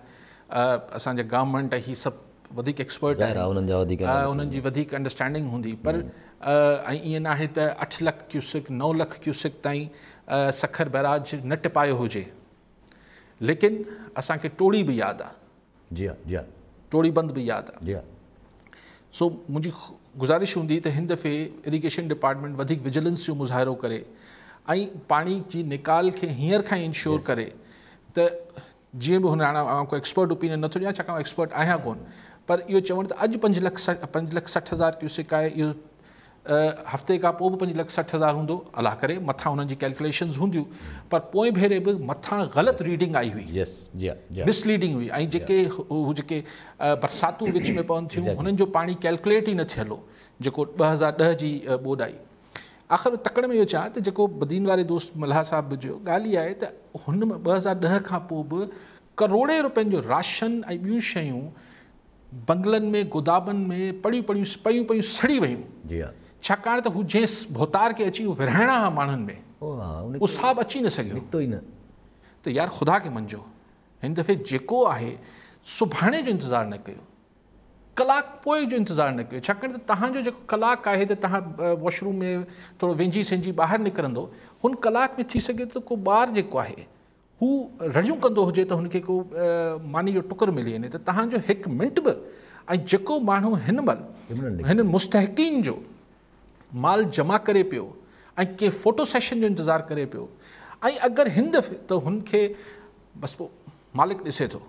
असांजे गवर्नमेंट ही सभु वधीक एक्सपर्ट ज़ाहिर आहे उन्हनि जा वधीक उन्हनि जी वधीक अंडरस्टैंडिंग हूंदी पर ऐं ईअं न आहे त अठ लख क्यूसिक नौ लख क्यूसिक ताईं सखर बैराज न टिपायो हुजे लेकिन असांखे टोड़ी बि यादि आहे जी हा जी हा टोड़ी बंद बि यादि आहे जी हा सो मुंहिंजी गुज़ारिश हूंदी त हिन दफ़े इरिगेशन डिपार्टमेंट वधीक विजिलेंस जो मुज़ाहिरो करे ऐं पाणी जी निकाल खे हींअर खां इंश्योर करे त जीअं बि हुन हाणे को एक्सपर्ट ओपिनियन नथो ॾियां छाकाणि एक्सपर्ट आहियां कोन पर इहो चवणु त अॼु पंज लख सठ पंज लख सठि हज़ार क्यूसिक आहे इहो हफ़्ते खां पोइ बि पंज लख सठि हज़ार हूंदो अलाह करे मथां हुननि जी कैलकुलेशन्स हूंदियूं पर पोइ भेरे बि मथां ग़लति रीडिंग आई हुई यस जी हा जी हा मिसलीडिंग हुई ऐं जेके हू जेके बरसातूं विच में पवनि थियूं हुननि जो पाणी कैलकुलेट ई न थियल हो जेको ॿ हज़ार ॾह जी ॿोॾ आई आख़िर तकड़ में इहो चवां त जेको बदीन वारे दोस्त मल्हा साहिब जो ॻाल्हि इहा आहे त हुन में ॿ हज़ार ॾह खां पोइ बि करोड़े रुपयनि जो राशन ऐं ॿियूं शयूं बंगलनि में गोदामनि में पड़ियूं पड़ियूं पयूं पयूं सड़ी वयूं जी हा छाकाणि त हू जंहिं भोतार खे अची विरहाइणा हुआ माण्हुनि में उहो साहब अची न सघियो निकितो ई न त यार ख़ुदा खे मञिजो हिन दफ़े जेको आहे सुभाणे जो इंतज़ारु न कयो कलाकु पोइ जो इंतज़ारु न कयो छाकाणि त तव्हांजो जेको कलाकु आहे त तव्हां वॉशरूम में थोरो वेंझी सेंझी ॿाहिरि निकिरंदो हुन कलाक में थी सघे त को ॿारु जेको आहे हू रड़ियूं कंदो हुजे त हुनखे को मानी जो टुकुर मिली वञे त तव्हांजो हिकु मिंट बि ऐं जेको माण्हू हिन महिल हिन मुस्तहक़ीन जो माल जमा करे पियो ऐं के फ़ोटो सेशन जो इंतज़ारु करे पियो ऐं अगरि हिन दफ़े त हुनखे बसि पोइ मालिक ॾिसे थो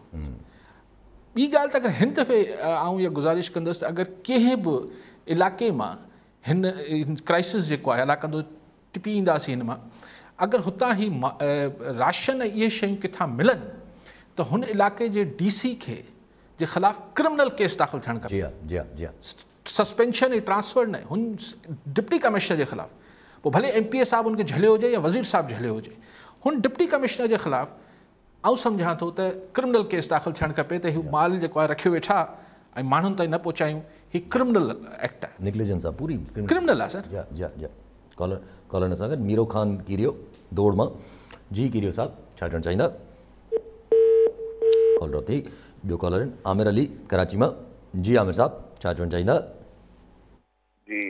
ॿी ॻाल्हि त अगरि हिन दफ़े आउं इहा गुज़ारिश कंदुसि त अगरि कंहिं बि इलाइक़े मां हिन क्राइसिस जेको आहे अला कंदो टिपी ईंदासीं हिन मां अगरि हुतां ई राशन ऐं इहे शयूं किथां मिलनि त हुन इलाइक़े जे डी सी खे जे ख़िलाफ़ु क्रिमिनल केस दाख़िल थियणु खपे जी हा जी हा जी हा सस्पेंशन ऐं ट्रांसफर न हुन डिप्टी कमिश्नर जे ख़िलाफ़ु पोइ भले एम पी ए साहिबु हुनखे झलियो हुजे या वज़ीर साहिबु झलियो हुजे हुन डिप्टी कमिश्नर जे ख़िलाफ़ु आउं सम्झां थो त क्रिमिनल केस दाख़िल थियणु खपे त हीउ माल जेको आहे रखियो वेठा ऐं माण्हुनि ताईं न पहुचायूं हीउ क्रिमिनल एक्ट आहे नेग्लिजेंस आहे पूरी क्रिमिनल आहे सर जी जी जी कॉलर कॉलर सां गॾु मीरो ख़ान कीरियो दौड़ मां जी कीरियो साहिबु छा चवणु चाहींदा कॉल ड्रॉप थी ॿियो कॉलर आहिनि आमिर अली कराची मां जी आमिर साहिबु छा चवणु चाहींदा जी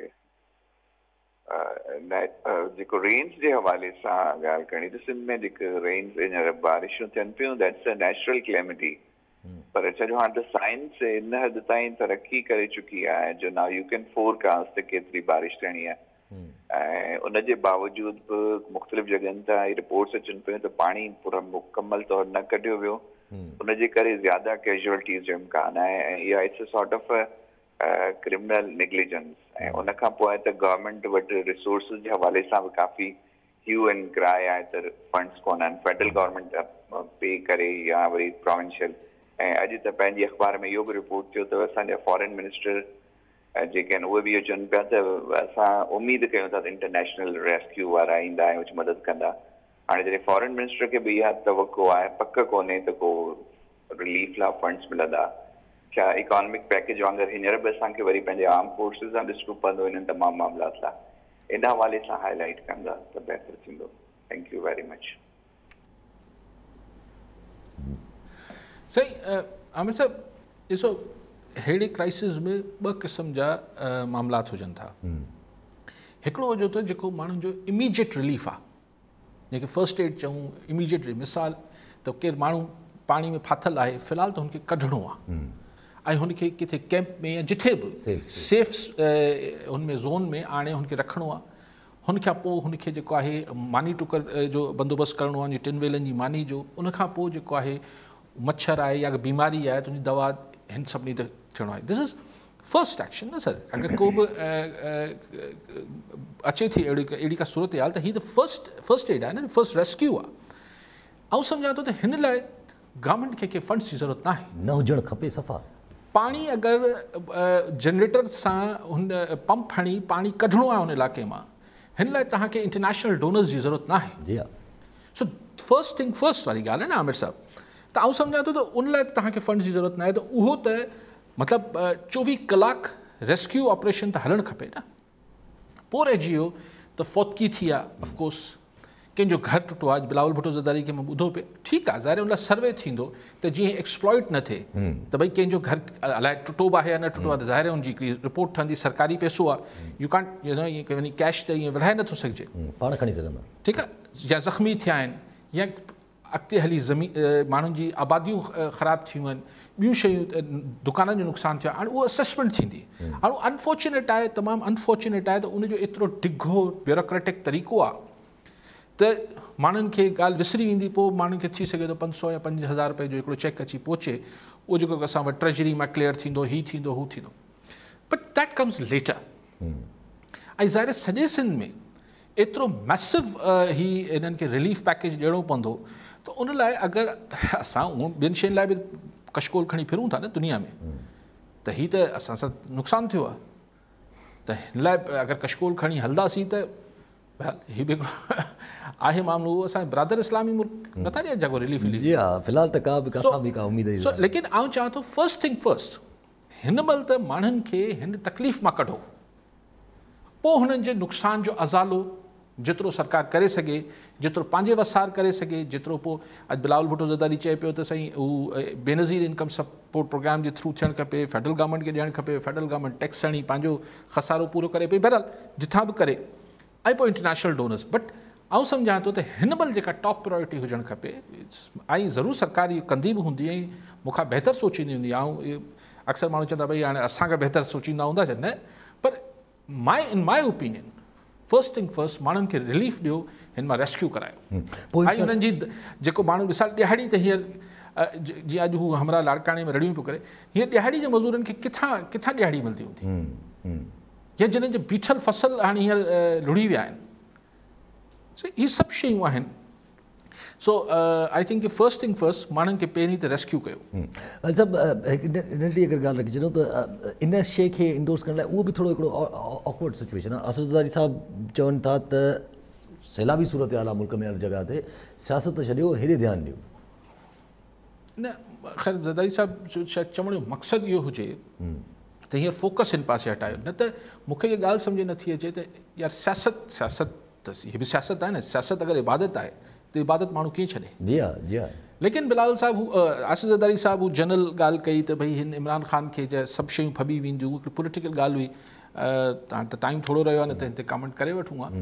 जेको रेंज जे हवाले सां ॻाल्हि करणी त सिंध में जेके रेंज हींअर बारिशूं थियनि पियूं दैट्स अ नेचुरल क्लेमिटी पर छो हाणे त साइंस इन हद ताईं तरक़ी करे चुकी आहे जो नाउ यू कैन फोरकास्ट केतिरी बारिश थियणी आहे ऐं उनजे बावजूद बि मुख़्तलिफ़ जॻहनि तां रिपोर्ट्स अचनि पियूं त पाणी पूरा मुकमल तौरु न कढियो वियो उनजे करे ज़्यादा कैजुअलिटीज़ जो इम्कान आहे ऐं इहा it's a sort of criminal negligence ऐं उनखां पोइ आहे त गवर्नमेंट वटि रिसोर्सिस जे हवाले सां बि काफ़ी ह्यू एंड क्राए आहे त फंड्स कोन आहिनि फेडरल गवर्नमेंट पे करे या वरी प्रोविंशियल ऐं अॼु त पंहिंजी अख़बार में इहो बि रिपोर्ट थियो अथव असांजा फॉरेन मिनिस्टर जेके आहिनि उहे बि इहो चवनि पिया त असां उमेद कयूं था त इंटरनेशनल रेस्क्यू वारा ईंदा ऐं कुझु मदद कंदा हाणे जॾहिं फॉरेन मिनिस्टर खे बि इहा तवको आहे पक कोन्हे त को रिलीफ लाइ फंड्स मिलंदा क्या इकोनॉमिक पैकेज वांगुरु हींअर बि असांखे वरी पंहिंजे आर्म फोर्सिस सां ॾिसणो पवंदो इन्हनि तमामु मामलात लाइ इन हवाले सां हाईलाइट कंदा त बहितरु थींदो थैंक यू वेरी मच सही आमिर साहिबु ॾिसो अहिड़े क्राइसिस में ॿ क़िस्म जा मामलात हुजनि था हिकिड़ो हुजे थो जेको माण्हुनि जो इमीजिएट रिलीफ आहे जेके फर्स्ट एड चऊं इमीजिएट मिसाल त केरु माण्हू पाणी में फाथल आहे फ़िलहालु त हुनखे कढणो आहे ऐं हुनखे किथे कैंप में या जिथे बि सेफ हुन में ज़ोन में आणे हुनखे रखिणो आहे हुनखां पोइ हुनखे जेको आहे मानी टुकर जो बंदोबस्तु करिणो आहे टिनि वेलनि जी मानी जो उनखां पोइ जेको आहे मच्छर आहे या बीमारी आहे त उनजी दवा हिन सभिनी ते थियणो आहे दिस इज़ फर्स्ट एक्शन न सर अगरि को बि अचे थी अहिड़ी अहिड़ी का सूरत हाल त हीअ त फर्स्ट फर्स्ट एड आहे न फर्स्ट रेस्क्यू आहे ऐं सम्झां थो त हिन लाइ गवर्नमेंट खे के फंड्स जी ज़रूरत न आहे न हुजणु खपे सफ़ा पाणी अगरि जनरेटर सां हुन पंप हणी पाणी कढणो आहे हुन इलाइक़े मां हिन लाइ तव्हांखे इंटरनेशनल डोनर्स जी ज़रूरत न आहे जी हा सो फर्स्ट थिंग फर्स्ट वारी ॻाल्हि आहे न आमिर साहिबु त आउं सम्झां थो त उन लाइ तव्हांखे फंड्स जी ज़रूरत न आहे त उहो त मतिलबु चोवीह कलाक रेस्क्यू ऑपरेशन त हलणु खपे न पोइ रहिजी वियो त फौतगी थी आहे ऑफकोर्स कंहिंजो घर टुटो आहे, बिलावल भुट्टो ज़रदारी खे मां ॿुधो पियो, ठीकु आहे, ज़ाहिर उन लाइ सर्वे थींदो त जीअं एक्सप्लॉइट न थिए, त भई कंहिंजो घर अलाए टुटो बि आहे या न टुटो आहे, त ज़ाहिर हुनजी हिकिड़ी रिपोर्ट ठहंदी, सरकारी पैसो आहे, यू कांट यू नो ईअं वञी कैश त ईअं विढ़ाए नथो सघिजे, पाण खणी सघंदा, ठीकु आहे, या ज़ख़्मी थिया आहिनि या अॻिते हली ज़मीन माण्हुनि जी आबादियूं ख़राबु थियूं आहिनि, ॿियूं शयूं दुकाननि जो नुक़सानु थियो आहे, हाणे उहो असेसमेंट थींदी। हाणे अनफॉर्चुनेट आहे, तमामु अनफॉर्चुनेट आहे त उनजो एतिरो डिघो ब्यूरोक्रेटिक तरीक़ो आहे त माण्हुनि खे ॻाल्हि विसरी वेंदी, पोइ माण्हुनि खे थी सघे थो पंज सौ या पंज हज़ार रुपए जो हिकिड़ो चेक अची पहुचे, उहो जेको असां वटि ट्रेजरी मां क्लियर थींदो, हीउ थींदो, हू थींदो, बट दैट कम्स लेटर। ऐं ज़ाहिर सॼे सिंध में एतिरो मैसिव ही इन्हनि खे रिलीफ पैकेज ॾियणो पवंदो, त उन लाइ अगरि असां ॿियनि शयुनि लाइ बि कशकोल खणी फिरूं था न दुनिया में, त हीअ त असां सां नुक़सानु थियो आहे, त हिन लाइ अगरि कशकोल खणी हलंदासीं त हीअ बि हिकिड़ो आहे मामिलो, उहो असांजे ब्रादर इस्लामी मुल्क नथा ॾियनि जेको रिलीफ रिलीफ जी हा, फ़िलहाल त का बि काथां बि का उमेद ई सो लेकिन आउं चवां थो फर्स्ट थिंग फर्स्ट, हिन महिल त माण्हुनि खे हिन तकलीफ़ मां कढो, पोइ हुननि जे नुक़सान जो अज़ालो जेतिरो सरकार करे सघे, जेतिरो पंहिंजे वसार करे सघे, जेतिरो पोइ अॼु बिलावल भुट्टो ज़रदारी चए पियो त साईं हू बेनज़ीर इनकम सपोर्ट प्रोग्राम जे थ्रू थियणु खपे, फेडरल गवर्नमेंट खे ॾियणु खपे, फेडरल गवर्नमेंट टैक्स हणी पंहिंजो खसारो पूरो करे पई, बहरहाल जिथां बि करे, ऐं पोइ इंटरनेशनल डोनर्स। बट आउं सम्झां थो त हिन महिल जेका टॉप प्रायोरिटी हुजणु खपे, ऐं ज़रूरु सरकार इहो कंदी बि हूंदी, ऐं मूंखां बहितर सोचींदी हूंदी, ऐं अक्सर माण्हू चवंदा भई हाणे असांखां बहितर सोचींदा हूंदा छा, न, पर my in my opinion first thing first माण्हुनि खे रिलीफ ॾियो, हिन मां रेस्क्यू करायो, ऐं हुननि जी जेको माण्हू मिसाल ॾियाड़ी त हींअर जीअं अॼु हू हमरा लाड़काणे में रड़ियूं पियो करे, हीअं ॾियाड़ी जे मज़ूरनि खे किथां किथां ॾियाड़ी मिलंदी हूंदी, या जिन्हनि जे बीठल फसल हाणे हींअर लुड़ी विया आहिनि, सो इहे सभु शयूं आहिनि। So I think first thing first माण्हुनि खे पहिरीं त रेस्क्यू कयो। सभु नंढी अगरि ॻाल्हि रखी छॾियो त इन शइ खे इंडोर्स करण लाइ उहो बि थोरो हिकिड़ो ऑकवर्ड सिचुएशन आहे। असद ज़रदारी साहिबु चवनि था त सैलाबी सूरत हाल आहे मुल्क में हर जॻह ते, सियासत छॾियो हेॾे ध्यानु ॾियो। न ख़ैर ज़रदारी साहिब जो शायदि चवण जो मक़सदु इहो हुजे त हींअर फोकस हिन पासे हटायो, न त मूंखे इहा ॻाल्हि सम्झ नथी अचे त यार सियासत सियासत त हीअ बि सियासत आहे न, सियासत अगरि इबादत आहे त इबादत माण्हू कीअं छॾे। जी हा जी हा। लेकिन बिलावल साहिबु आसिफ़ ज़रदारी साहिबु हू जनरल ॻाल्हि कई त भई हिन इमरान ख़ान खे जा सभु शयूं फबी वेंदियूं, हिकिड़ी पॉलिटिकल ॻाल्हि हुई, हाणे त टाइम थोरो रहियो आहे, न त हिन ते कमेंट करे वठूं हा,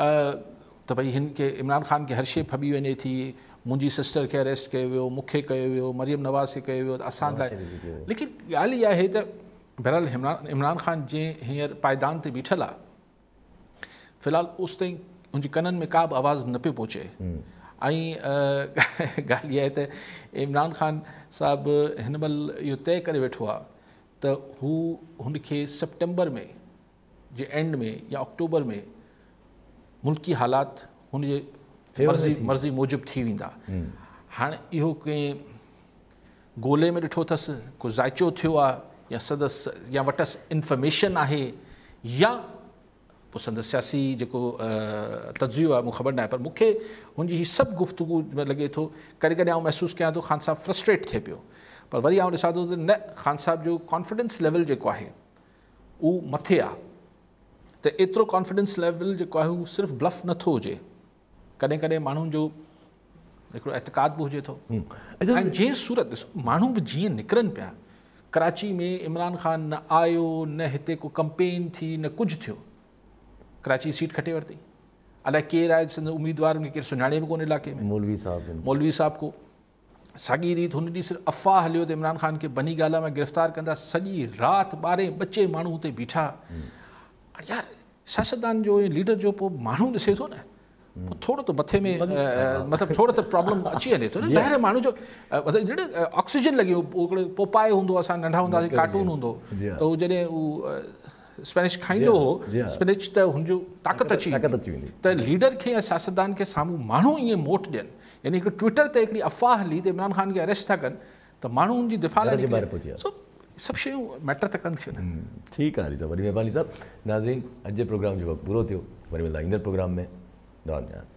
त भई हिन खे इमरान ख़ान खे हर शइ फबी वञे थी, मुंहिंजी सिस्टर खे अरेस्ट कयो वियो, मूंखे कयो वियो, मरियम नवाज़ खे कयो वियो, असां लाइ। लेकिन ॻाल्हि इहा आहे त बहरहाल इमरान इमरान ख़ान जीअं हींअर पायदान ते बीठल आहे, फ़िलहाल उस ताईं उनजी कननि में का बि आवाज़ु न पियो पहुचे, ऐं ॻाल्हि इहा आहे त इमरान ख़ान साहिबु हिन महिल इहो तइ करे वेठो आहे त हू हुनखे सेप्टेंबर में जे एंड में या अक्टूबर में मुल्की हालात हुनजे मर्ज़ी मर्ज़ी मूजिबि थी वेंदा। हाणे इहो कंहिं ॻोल्हे में ॾिठो अथसि, को ज़ाइचो थियो आहे, या सदस्य या वटसि इंफॉर्मेशन आहे, या पोइ संदसि सियासी जेको तजियो आहे मूंखे ख़बर न आहे, पर मूंखे हुनजी हीअ सभु गुफ़्तगू में लॻे थो, कॾहिं कॾहिं आउं महसूसु कयां थो ख़ान साहिबु फ्रस्ट्रेट थिए पियो, पर वरी आउं ॾिसां थो त न, ख़ान साहिब जो कॉन्फिडेंस लेवल जेको आहे उहो मथे आहे, त एतिरो कॉन्फिडेंस लेवल जेको आहे उहो सिर्फ़ु ब्लफ नथो हुजे, कॾहिं कॾहिं माण्हुनि जो हिकिड़ो एतक़ाद बि हुजे थो। ऐं जीअं सूरत ॾिसो, माण्हू बि जीअं निकिरनि पिया, कराची में इमरान ख़ान न आयो, न हिते को कंपेन थी, न कुझु थियो, कराची सीट खटे वरिती, अलाए केरु आहे सिंध उम्मीदवार में केरु सुञाणे बि कोन इलाइक़े में, मौलवी साहिबु मौलवी साहिबु को साॻी रीति हुन ॾींहुं सिर्फ़ु अफ़वाह हलियो त इमरान ख़ान खे बनी ॻाल्हि में गिरफ़्तार कंदा, सॼी राति ॿारहें बचे माण्हू हुते बीठा। यार सियासतदान जो ऐं लीडर जो पोइ माण्हू ॾिसे थो न, थोरो त मथे में मतिलबु थोरो त प्रॉब्लम अची वञे थो न, ज़ाहिर माण्हू जो मतिलबु जॾहिं ऑक्सीजन लॻियो, हिकिड़ो पोपाए हूंदो, असां नंढा हूंदासीं कार्टून हूंदो, त हू जॾहिं हू स्पेनिश खाईंदो हो स्पिनिच, त हुनजो ताक़त अची वेंदी। त लीडर खे या सियासतदान खे साम्हूं माण्हू ईअं मोट ॾियनि, यानी हिकिड़े ट्विटर ते हिकिड़ी अफ़वाह हली त इमरान ख़ान खे अरेस्ट था कनि, त माण्हू हुनजी दिफ़ा लाइ सो सभु शयूं मैटर त कनि थियूं न। ठीकु आहे हली साहिबु, वॾी महिरबानी साहिबु। नाज़रीन, अॼु जे प्रोग्राम जो वक़्तु पूरो थियो, वरी मिलंदा ईंदड़ प्रोग्राम में।